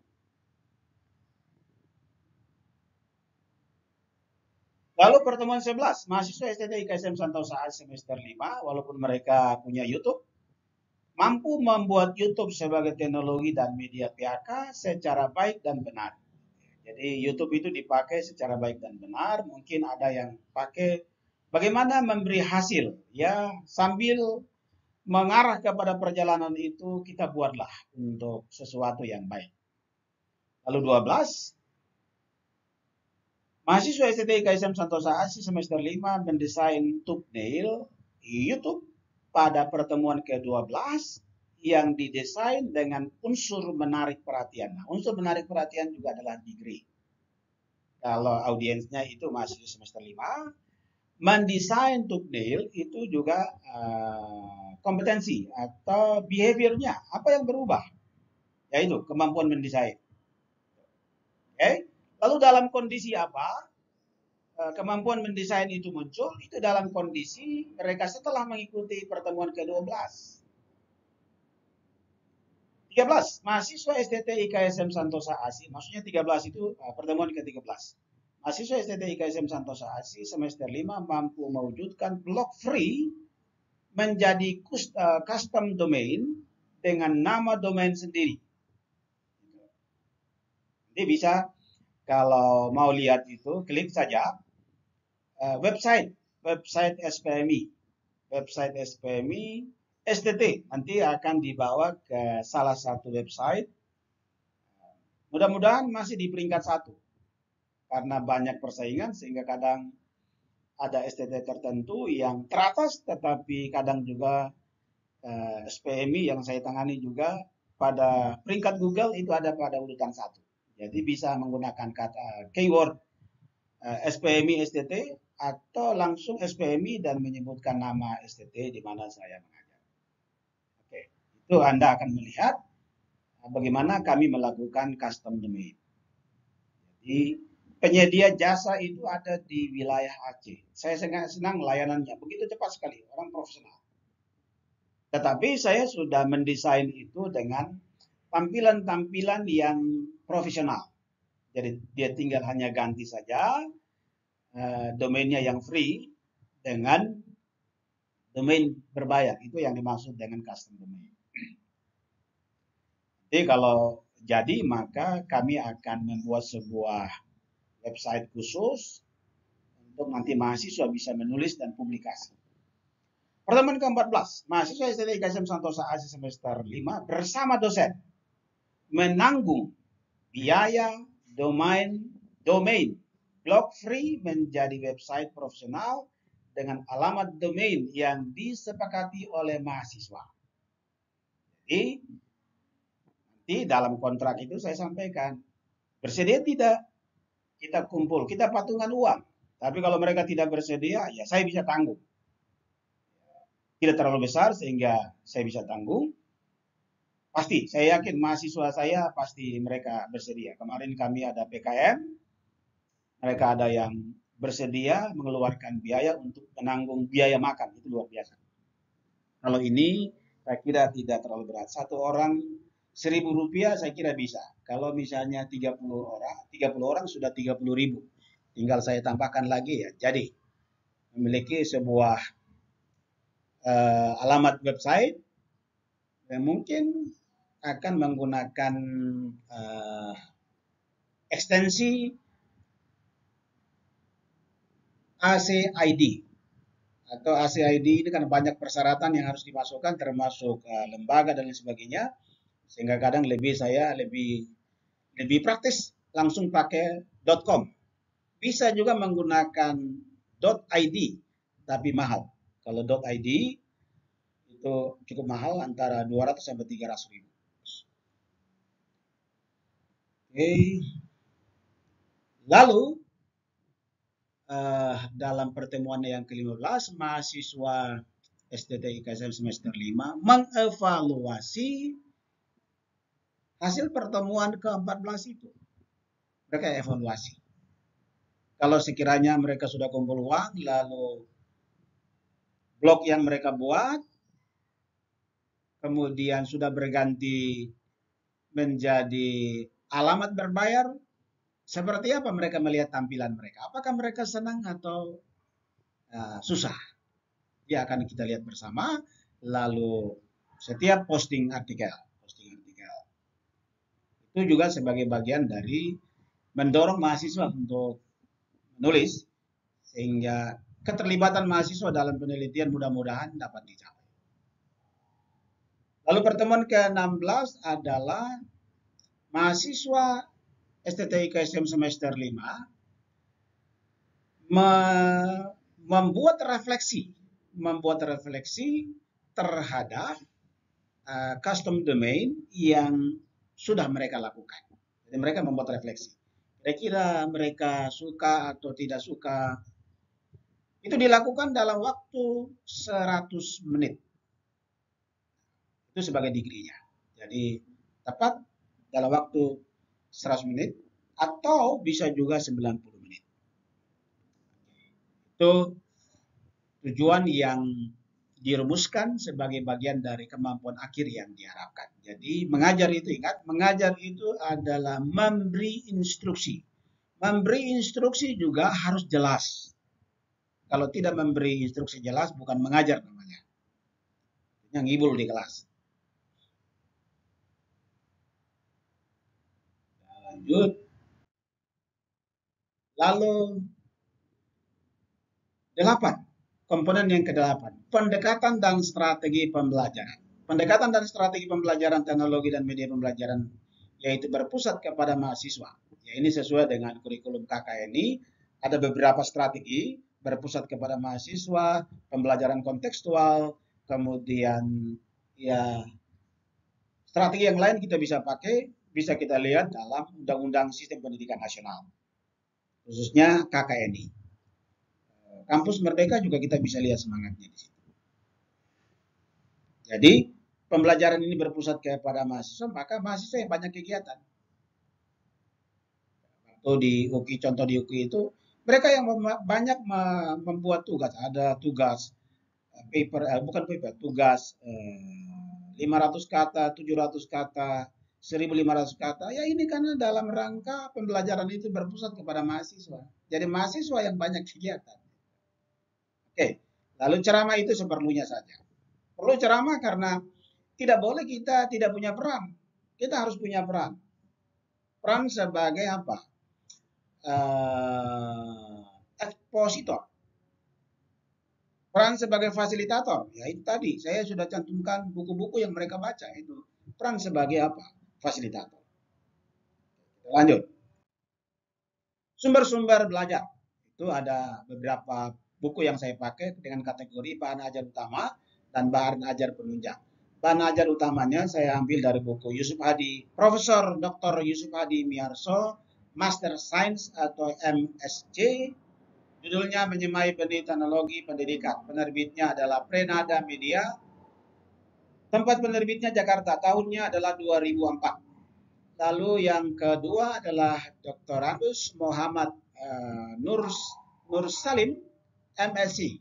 Lalu pertemuan 11, mahasiswa STT IKSM Santosa semester 5, walaupun mereka punya YouTube, mampu membuat YouTube sebagai teknologi dan media PHK secara baik dan benar. Jadi YouTube itu dipakai secara baik dan benar. Mungkin ada yang pakai bagaimana memberi hasil, ya sambil mengarah kepada perjalanan itu kita buatlah untuk sesuatu yang baik. Lalu 12, mahasiswa STT IKSM Santosa ASI semester 5 mendesain thumbnail YouTube pada pertemuan ke-12 yang didesain dengan unsur menarik perhatian. Nah, unsur menarik perhatian juga adalah degree. Kalau audiensnya itu mahasiswa semester 5, mendesain thumbnail itu juga kompetensi atau behaviornya. Apa yang berubah? Yaitu kemampuan mendesain. Okay? Lalu dalam kondisi apa kemampuan mendesain itu muncul? Itu dalam kondisi mereka setelah mengikuti pertemuan ke-12. 13. Mahasiswa STT IKSM Santosa ASI, maksudnya 13 itu pertemuan ke-13. Mahasiswa STT IKSM Santosa ASI semester 5 mampu mewujudkan blog free menjadi custom domain dengan nama domain sendiri. Jadi bisa kalau mau lihat itu klik saja website SPMI, website SPMI STT, nanti akan dibawa ke salah satu website. Mudah-mudahan masih di peringkat 1 karena banyak persaingan sehingga kadang ada STT tertentu yang teratas, tetapi kadang juga SPMI yang saya tangani juga pada peringkat Google itu ada pada urutan 1. Jadi bisa menggunakan kata keyword SPMI STT atau langsung SPMI dan menyebutkan nama STT di mana saya mengajar. Oke, itu Anda akan melihat bagaimana kami melakukan custom domain. Jadi penyedia jasa itu ada di wilayah Aceh. Saya sangat senang layanannya, begitu cepat sekali, orang profesional. Tetapi saya sudah mendesain itu dengan tampilan-tampilan yang profesional. Jadi dia tinggal hanya ganti saja domainnya yang free dengan domain berbayar. Itu yang dimaksud dengan custom domain. Jadi kalau jadi maka kami akan membuat sebuah website khusus untuk nanti mahasiswa bisa menulis dan publikasi. Pertemuan ke-14, mahasiswa STT IKSM Santosa AC semester 5 bersama dosen menanggung biaya domain blog free menjadi website profesional dengan alamat domain yang disepakati oleh mahasiswa. Jadi nanti dalam kontrak itu saya sampaikan, bersedia tidak kita kumpul, kita patungan uang. Tapi kalau mereka tidak bersedia, ya saya bisa tanggung. Tidak terlalu besar sehingga saya bisa tanggung. Pasti, saya yakin mahasiswa saya pasti mereka bersedia. Kemarin kami ada PKM, mereka ada yang bersedia mengeluarkan biaya untuk menanggung biaya makan. Itu luar biasa. Kalau ini saya kira tidak terlalu berat. Satu orang Rp1.000 saya kira bisa. Kalau misalnya 30 orang sudah 30.000. Tinggal saya tambahkan lagi ya. Jadi memiliki sebuah alamat website yang mungkin akan menggunakan ekstensi ACID atau ACID ini kan banyak persyaratan yang harus dimasukkan termasuk lembaga dan lain sebagainya, sehingga kadang saya lebih praktis langsung pakai .com. Bisa juga menggunakan .id tapi mahal. Kalau .id itu cukup mahal, antara 200 sampai 300 ribu. Oke. Lalu dalam pertemuan yang ke-15 mahasiswa STT IKSM semester 5 mengevaluasi hasil pertemuan ke-14 itu. Mereka evaluasi. Kalau sekiranya mereka sudah kumpul uang, lalu blog yang mereka buat kemudian sudah berganti menjadi alamat berbayar, seperti apa mereka melihat tampilan mereka? Apakah mereka senang atau susah? Ya akan kita lihat bersama. Lalu setiap posting artikel itu juga sebagai bagian dari mendorong mahasiswa untuk menulis, sehingga keterlibatan mahasiswa dalam penelitian mudah-mudahan dapat dicapai. Lalu pertemuan ke-16 adalah mahasiswa STT IKSM semester 5 membuat refleksi terhadap custom domain yang sudah mereka lakukan. Jadi mereka membuat refleksi. Kira-kira mereka suka atau tidak suka. Itu dilakukan dalam waktu 100 menit. Itu sebagai degree-nya. Jadi tepat dalam waktu 100 menit atau bisa juga 90 menit. Itu tujuan yang dirumuskan sebagai bagian dari kemampuan akhir yang diharapkan. Jadi mengajar itu, ingat, mengajar itu adalah memberi instruksi. Memberi instruksi juga harus jelas. Kalau tidak memberi instruksi jelas bukan mengajar namanya. yang ngibul di kelas. Lanjut. Lalu 8. Komponen yang ke-8. Pendekatan dan strategi pembelajaran. Pendekatan dan strategi pembelajaran teknologi dan media pembelajaran yaitu berpusat kepada mahasiswa. Ya, ini sesuai dengan kurikulum KKNI. Ada beberapa strategi berpusat kepada mahasiswa, pembelajaran kontekstual, kemudian ya strategi yang lain kita bisa pakai, bisa kita lihat dalam Undang-Undang Sistem Pendidikan Nasional, khususnya KKNI. Kampus Merdeka juga kita bisa lihat semangatnya di situ. Jadi pembelajaran ini berpusat kepada mahasiswa, maka mahasiswa yang banyak kegiatan. Atau di UKI, contoh di UKI itu mereka yang banyak membuat tugas. Ada tugas paper, bukan paper, tugas 500 kata, 700 kata, 1.500 kata. Ya ini karena dalam rangka pembelajaran itu berpusat kepada mahasiswa. Jadi mahasiswa yang banyak kegiatan. Oke, lalu ceramah itu seperlunya saja. Perlu ceramah karena tidak boleh kita tidak punya peran. Kita harus punya peran. Peran sebagai apa? Ekspositor. Peran sebagai fasilitator. Ya itu tadi, saya sudah cantumkan buku-buku yang mereka baca. Itu peran sebagai apa? Fasilitator. Lanjut. Sumber-sumber belajar. Itu ada beberapa buku yang saya pakai dengan kategori bahan ajar utama dan bahan ajar penunjang. Bahan ajar utamanya saya ambil dari buku Yusuf Hadi, Profesor Dr. Yusuf Hadi Miarso, Master Science atau MSc. Judulnya Menyemai Benih Teknologi Pendidikan. Penerbitnya adalah Prenada Media. Tempat penerbitnya Jakarta. Tahunnya adalah 2004. Lalu yang kedua adalah Dr. Agus Muhammad Nur Salim, MSc,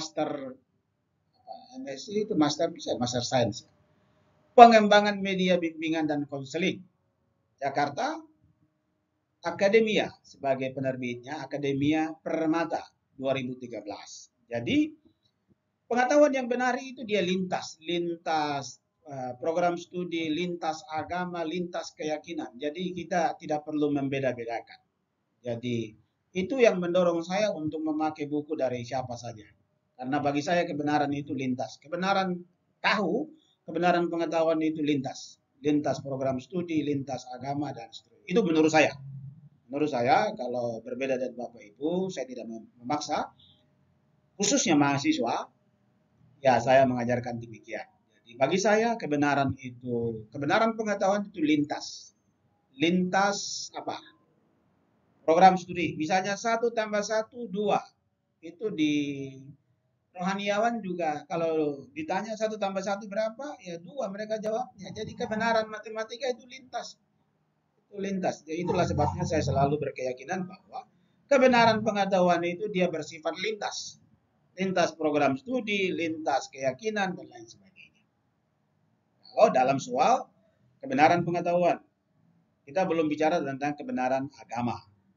MSc itu Master Science. Pengembangan media bimbingan dan konseling. Jakarta, Akademia sebagai penerbitnya Akademia Permata 2013. Jadi pengetahuan yang benar itu dia lintas program studi, lintas agama, lintas keyakinan. Jadi kita tidak perlu membeda-bedakan. Jadi itu yang mendorong saya untuk memakai buku dari siapa saja. Karena bagi saya kebenaran itu lintas. Kebenaran kebenaran pengetahuan itu lintas. Lintas program studi, lintas agama, dan seterusnya. Itu menurut saya. Menurut saya, kalau berbeda dari Bapak Ibu, saya tidak memaksa. Khususnya mahasiswa, ya saya mengajarkan demikian. Jadi bagi saya kebenaran pengetahuan itu lintas. Lintas apa? Program studi. Misalnya 1 tambah 1, 2. Itu di rohaniawan juga kalau ditanya 1 tambah 1 berapa? Ya 2 mereka jawabnya. Jadi kebenaran matematika itu lintas. Itu lintas. Jadi itulah sebabnya saya selalu berkeyakinan bahwa kebenaran pengetahuan itu dia bersifat lintas. Lintas program studi, lintas keyakinan, dan lain sebagainya. Kalau dalam soal kebenaran pengetahuan, kita belum bicara tentang kebenaran agama.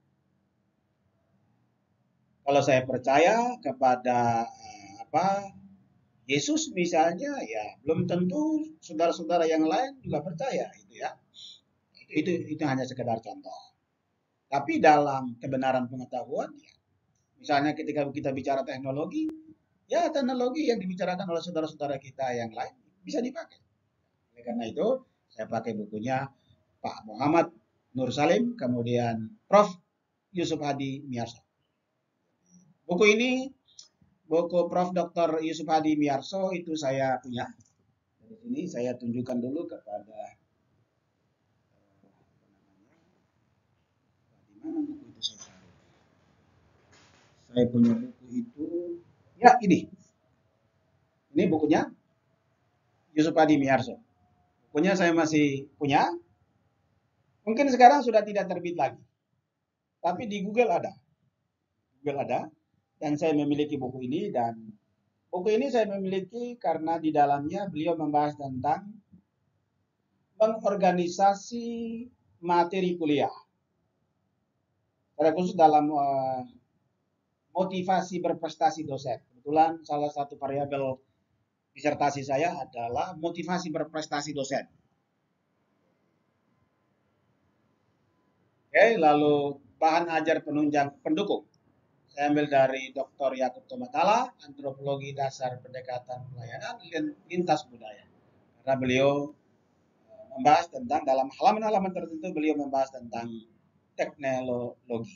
Kalau saya percaya kepada Yesus misalnya, ya belum tentu saudara-saudara yang lain juga percaya itu ya. Itu hanya sekedar contoh. Tapi dalam kebenaran pengetahuan, ya, misalnya ketika kita bicara teknologi, ya teknologi yang dibicarakan oleh saudara-saudara kita yang lain bisa dipakai. Oleh karena itu, saya pakai bukunya Pak Muhammad Nur Salim, kemudian Prof. Yusuf Hadi Miarso. Buku ini, buku Prof. Dr. Yusuf Hadi Miarso itu saya punya. Di sini saya tunjukkan dulu kepada di mana buku itu saya taruh. Saya punya buku itu, ya ini. Ini bukunya Yusuf Hadi Miarso. Bukunya saya masih punya. Mungkin sekarang sudah tidak terbit lagi. Tapi di Google ada. Dan saya memiliki buku ini, dan buku ini saya memiliki karena di dalamnya beliau membahas tentang mengorganisasi materi kuliah. Pada khusus dalam motivasi berprestasi dosen. Kebetulan salah satu variabel disertasi saya adalah motivasi berprestasi dosen. Oke, lalu bahan ajar penunjang pendukung. Saya ambil dari Dr. Yakub Tomatala, Antropologi Dasar Pendekatan Pelayanan Lintas Budaya. Karena beliau membahas tentang dalam halaman-halaman tertentu beliau membahas tentang teknologi,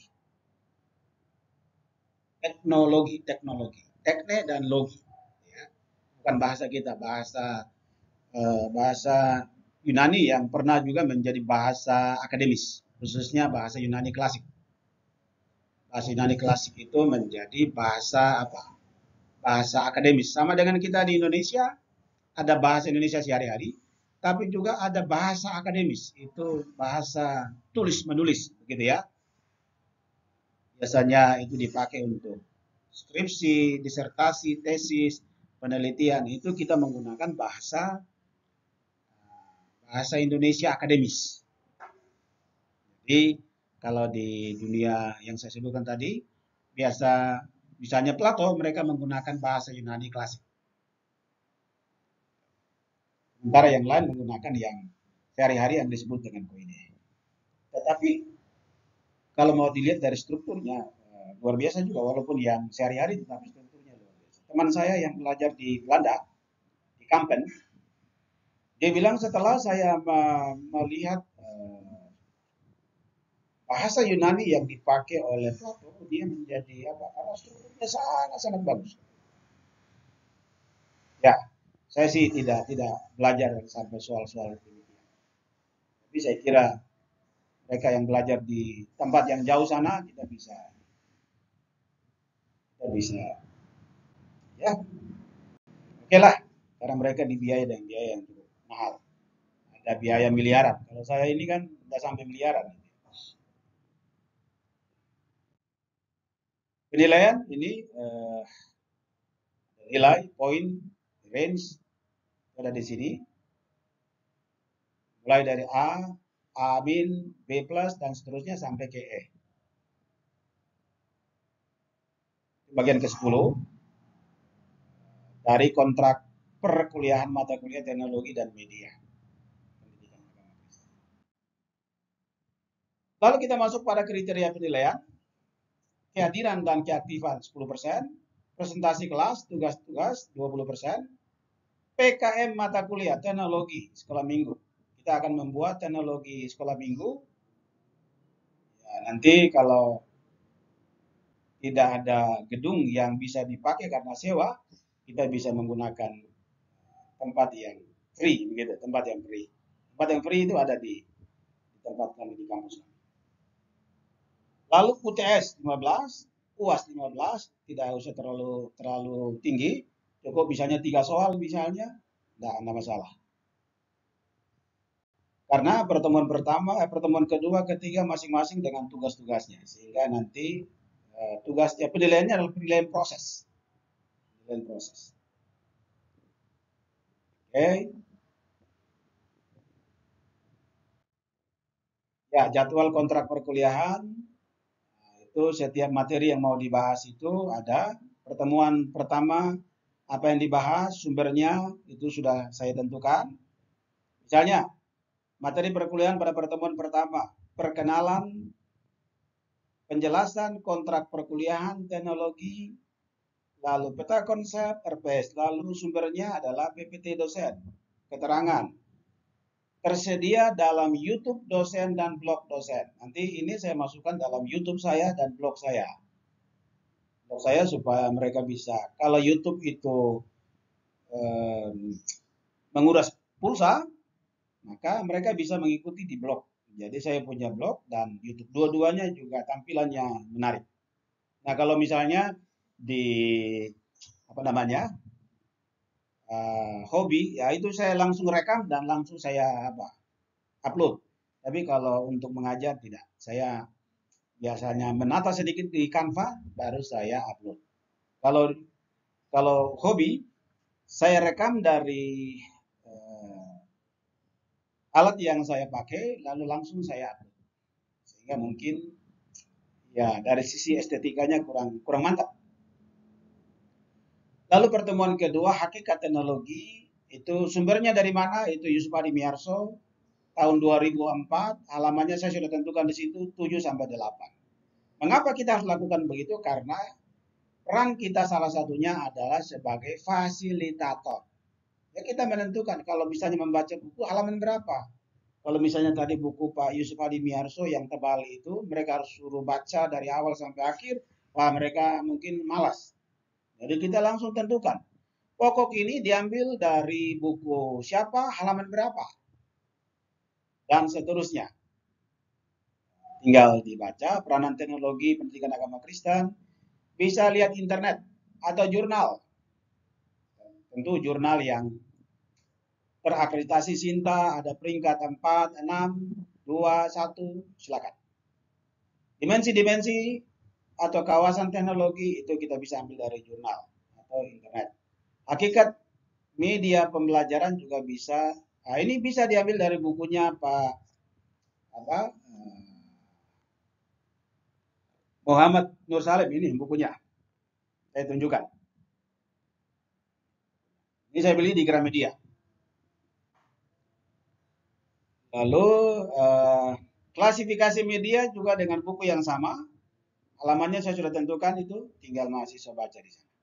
tekne dan logi. Ya. Bukan bahasa kita, bahasa Yunani yang pernah juga menjadi bahasa akademis, khususnya bahasa Yunani klasik. Bahasa Yunani klasik itu menjadi bahasa apa? Bahasa akademis. Sama dengan kita di Indonesia, ada bahasa Indonesia sehari-hari, tapi juga ada bahasa akademis, itu bahasa tulis menulis, begitu ya. Biasanya itu dipakai untuk skripsi, disertasi, tesis, penelitian. Itu kita menggunakan bahasa Indonesia akademis. Jadi kalau di dunia yang saya sebutkan tadi, biasa misalnya Plato mereka menggunakan bahasa Yunani klasik. Sementara yang lain menggunakan yang sehari-hari yang disebut dengan koine. Tetapi kalau mau dilihat dari strukturnya luar biasa juga, walaupun yang sehari-hari tetapi strukturnya luar biasa. Teman saya yang belajar di Belanda, di Kampen, dia bilang setelah saya melihat bahasa Yunani yang dipakai oleh Plato, dia menjadi apa? Karena strukturnya sangat-sangat bagus. Ya, saya sih tidak belajar sampai soal-soal ini. Tapi saya kira mereka yang belajar di tempat yang jauh sana kita bisa ya oke lah, karena mereka dibiayai dengan biaya yang cukup mahal, ada biaya miliaran. Kalau saya ini kan tidak sampai miliaran. Penilaian ini nilai poin range ada di sini, mulai dari A min, B plus dan seterusnya sampai ke E. Bagian ke-10 dari kontrak perkuliahan mata kuliah teknologi dan media. Lalu kita masuk pada kriteria penilaian. Kehadiran dan keaktifan 10%, presentasi kelas, tugas-tugas 20%, PKM mata kuliah teknologi sekolah minggu. Kita akan membuat teknologi sekolah minggu. Ya, nanti kalau tidak ada gedung yang bisa dipakai karena sewa, kita bisa menggunakan tempat yang free, begitu, tempat yang free. Tempat yang free itu ada di tempat kami di kampus. Lalu UTS 15, UAS 15, tidak usah terlalu tinggi, cukup misalnya 3 soal misalnya, enggak masalah. Karena pertemuan kedua, ketiga masing-masing dengan tugas-tugasnya, sehingga nanti tugasnya penilaiannya adalah penilaian proses. Penilaian proses. Oke. Ya, jadwal kontrak perkuliahan itu setiap materi yang mau dibahas itu ada. Pertemuan pertama apa yang dibahas, sumbernya itu sudah saya tentukan. Misalnya, materi perkuliahan pada pertemuan pertama, perkenalan, penjelasan kontrak perkuliahan teknologi, lalu peta konsep RPS, lalu sumbernya adalah PPT dosen, keterangan. Tersedia dalam YouTube dosen dan blog dosen. Nanti ini saya masukkan dalam YouTube saya dan blog saya. Blog saya supaya mereka bisa, kalau YouTube itu menguras pulsa, maka mereka bisa mengikuti di blog. Jadi saya punya blog dan YouTube, dua-duanya juga tampilannya menarik. Nah kalau misalnya di apa namanya hobi, ya itu saya langsung rekam dan langsung saya upload. Tapi kalau untuk mengajar tidak, saya biasanya menata sedikit di Canva baru saya upload. Kalau kalau hobi, saya rekam dari alat yang saya pakai lalu langsung saya upload. Sehingga mungkin ya dari sisi estetikanya kurang mantap. Lalu pertemuan kedua, hakikat teknologi, itu sumbernya dari mana? Itu Yusuf Hadi Miarso, tahun 2004, halamannya saya sudah tentukan di situ 7 sampai 8. Mengapa kita harus lakukan begitu? Karena peran kita salah satunya adalah sebagai fasilitator. Ya kita menentukan kalau misalnya membaca buku halaman berapa. Kalau misalnya tadi buku Pak Yusuf Hadi Miarso yang tebal itu, mereka harus suruh baca dari awal sampai akhir, wah mereka mungkin malas. Jadi kita langsung tentukan. Pokok ini diambil dari buku siapa, halaman berapa, dan seterusnya. Tinggal dibaca peranan teknologi pendidikan agama Kristen, bisa lihat internet atau jurnal. Tentu jurnal yang terakreditasi Sinta, ada peringkat 4, 6, 2, 1, silakan. Dimensi-dimensi atau kawasan teknologi itu kita bisa ambil dari jurnal atau internet. Hakikat media pembelajaran juga bisa. Nah, ini bisa diambil dari bukunya Pak apa Muhammad Nur Salim, ini bukunya. Saya tunjukkan. Ini saya beli di Gramedia. Lalu klasifikasi media juga dengan buku yang sama. Halamannya saya sudah tentukan itu, tinggal mahasiswa baca di sana.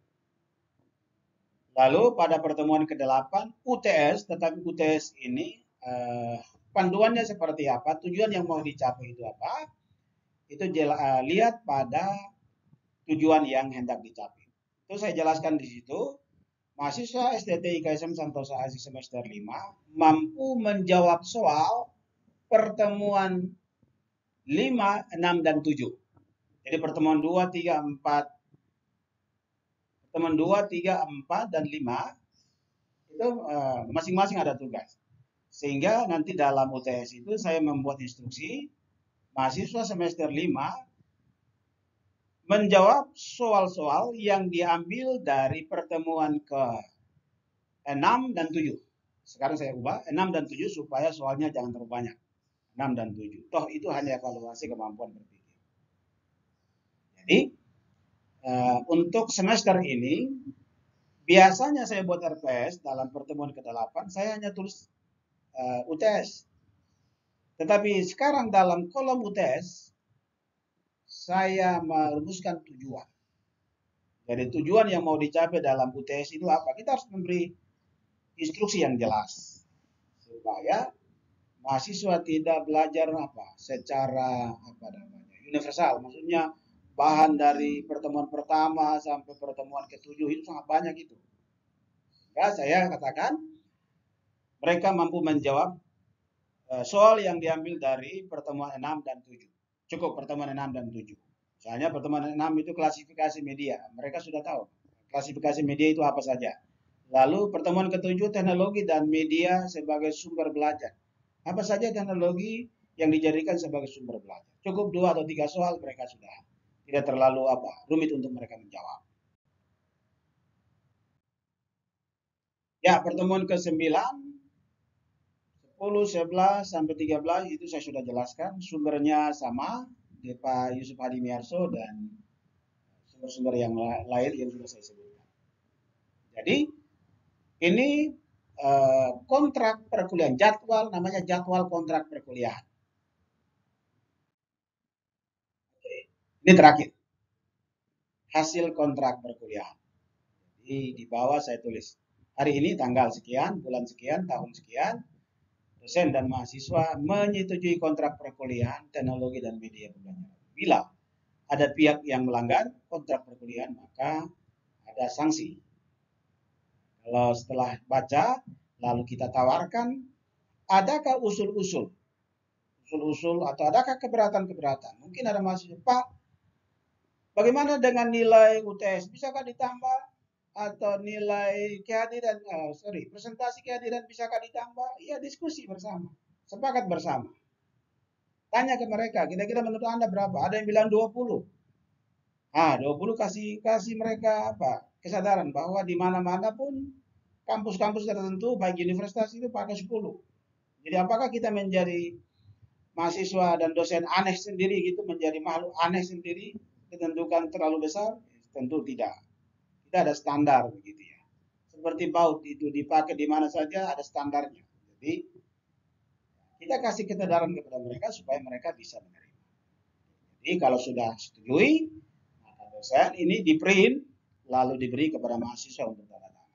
Lalu pada pertemuan ke-8 UTS, tetapi UTS ini panduannya seperti apa, tujuan yang mau dicapai itu apa, itu lihat pada tujuan yang hendak dicapai. Itu saya jelaskan di situ. Mahasiswa STT IKSM Santosa ASI semester 5 mampu menjawab soal pertemuan 5, 6, dan 7. Jadi pertemuan 2, 3, 4, pertemuan 2, 3, 4, dan 5 itu masing-masing ada tugas. Sehingga nanti dalam UTS itu saya membuat instruksi mahasiswa semester 5 menjawab soal-soal yang diambil dari pertemuan ke-6 dan 7. Sekarang saya ubah 6 dan 7 supaya soalnya jangan terlalu banyak. 6 dan 7. Toh itu hanya evaluasi kemampuan berpikir. Jadi untuk semester ini biasanya saya buat RPS dalam pertemuan ke-8 saya hanya tulis UTS. Tetapi sekarang dalam kolom UTS saya merumuskan tujuan. Jadi tujuan yang mau dicapai dalam UTS itu apa? Kita harus memberi instruksi yang jelas supaya mahasiswa tidak belajar secara universal. Maksudnya bahan dari pertemuan pertama sampai pertemuan ke-7 itu sangat banyak itu. Ya, saya katakan mereka mampu menjawab soal yang diambil dari pertemuan 6 dan 7. Cukup pertemuan 6 dan 7. Misalnya pertemuan 6 itu klasifikasi media. Mereka sudah tahu klasifikasi media itu apa saja. Lalu pertemuan ke-7 teknologi dan media sebagai sumber belajar. Apa saja teknologi yang dijadikan sebagai sumber belajar. Cukup 2 atau 3 soal mereka sudah tidak terlalu rumit untuk mereka menjawab. Ya, pertemuan ke-9 10, 11, sampai 13 itu saya sudah jelaskan. Sumbernya sama, di Pak Yusuf Hadi Miarso dan sumber-sumber yang lain yang sudah saya sebutkan. Jadi, ini kontrak perkuliahan, jadwal namanya jadwal kontrak perkuliahan. Ini terakhir, hasil kontrak perkuliahan. Jadi di bawah saya tulis, hari ini tanggal sekian, bulan sekian, tahun sekian, dosen dan mahasiswa menyetujui kontrak perkuliahan teknologi dan media pembelajaran. Bila ada pihak yang melanggar kontrak perkuliahan, maka ada sanksi. Kalau setelah baca, lalu kita tawarkan, adakah usul-usul atau adakah keberatan-keberatan? Mungkin ada mahasiswa, Pak, bagaimana dengan nilai UTS? Bisakah ditambah? Atau nilai kehadiran, presentasi kehadiran bisakah ditambah? Ya, diskusi bersama, sepakat bersama. Tanya ke mereka, kira-kira menurut Anda berapa? Ada yang bilang 20. 20 kasih mereka kesadaran bahwa di mana-mana pun kampus-kampus tertentu baik universitas itu pakai 10. Jadi apakah kita menjadi mahasiswa dan dosen aneh sendiri gitu, menjadi makhluk aneh sendiri, ditentukan terlalu besar? Tentu tidak. Kita ada standar begitu ya. Seperti baut itu dipakai di mana saja ada standarnya. Jadi kita kasih kesadaran kepada mereka supaya mereka bisa menerima. Jadi kalau sudah setujui, maka dosen ini di print lalu diberi kepada mahasiswa untuk tanda tangan.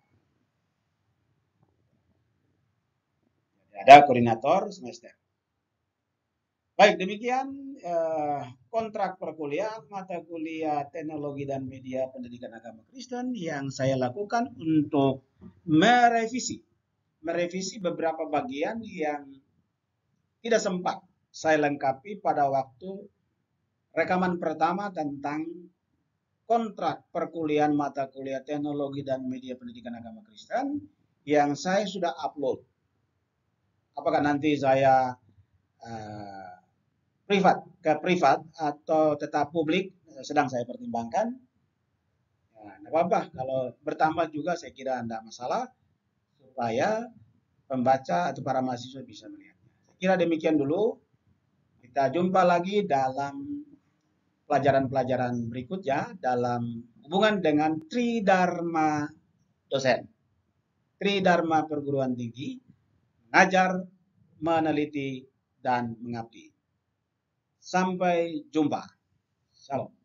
Jadi ada koordinator semester. Baik, demikian kontrak perkuliahan mata kuliah teknologi dan media pendidikan agama Kristen yang saya lakukan untuk merevisi beberapa bagian yang tidak sempat saya lengkapi pada waktu rekaman pertama tentang kontrak perkuliahan mata kuliah teknologi dan media pendidikan agama Kristen yang saya sudah upload. Apakah nanti saya privat atau tetap publik sedang saya pertimbangkan. Nah, tidak apa-apa kalau bertambah juga saya kira tidak masalah supaya pembaca atau para mahasiswa bisa melihatnya. Saya kira demikian dulu. Kita jumpa lagi dalam pelajaran-pelajaran berikutnya dalam hubungan dengan Tridharma dosen. Tridharma perguruan tinggi, mengajar, meneliti, dan mengabdi. Sampai jumpa. Salam.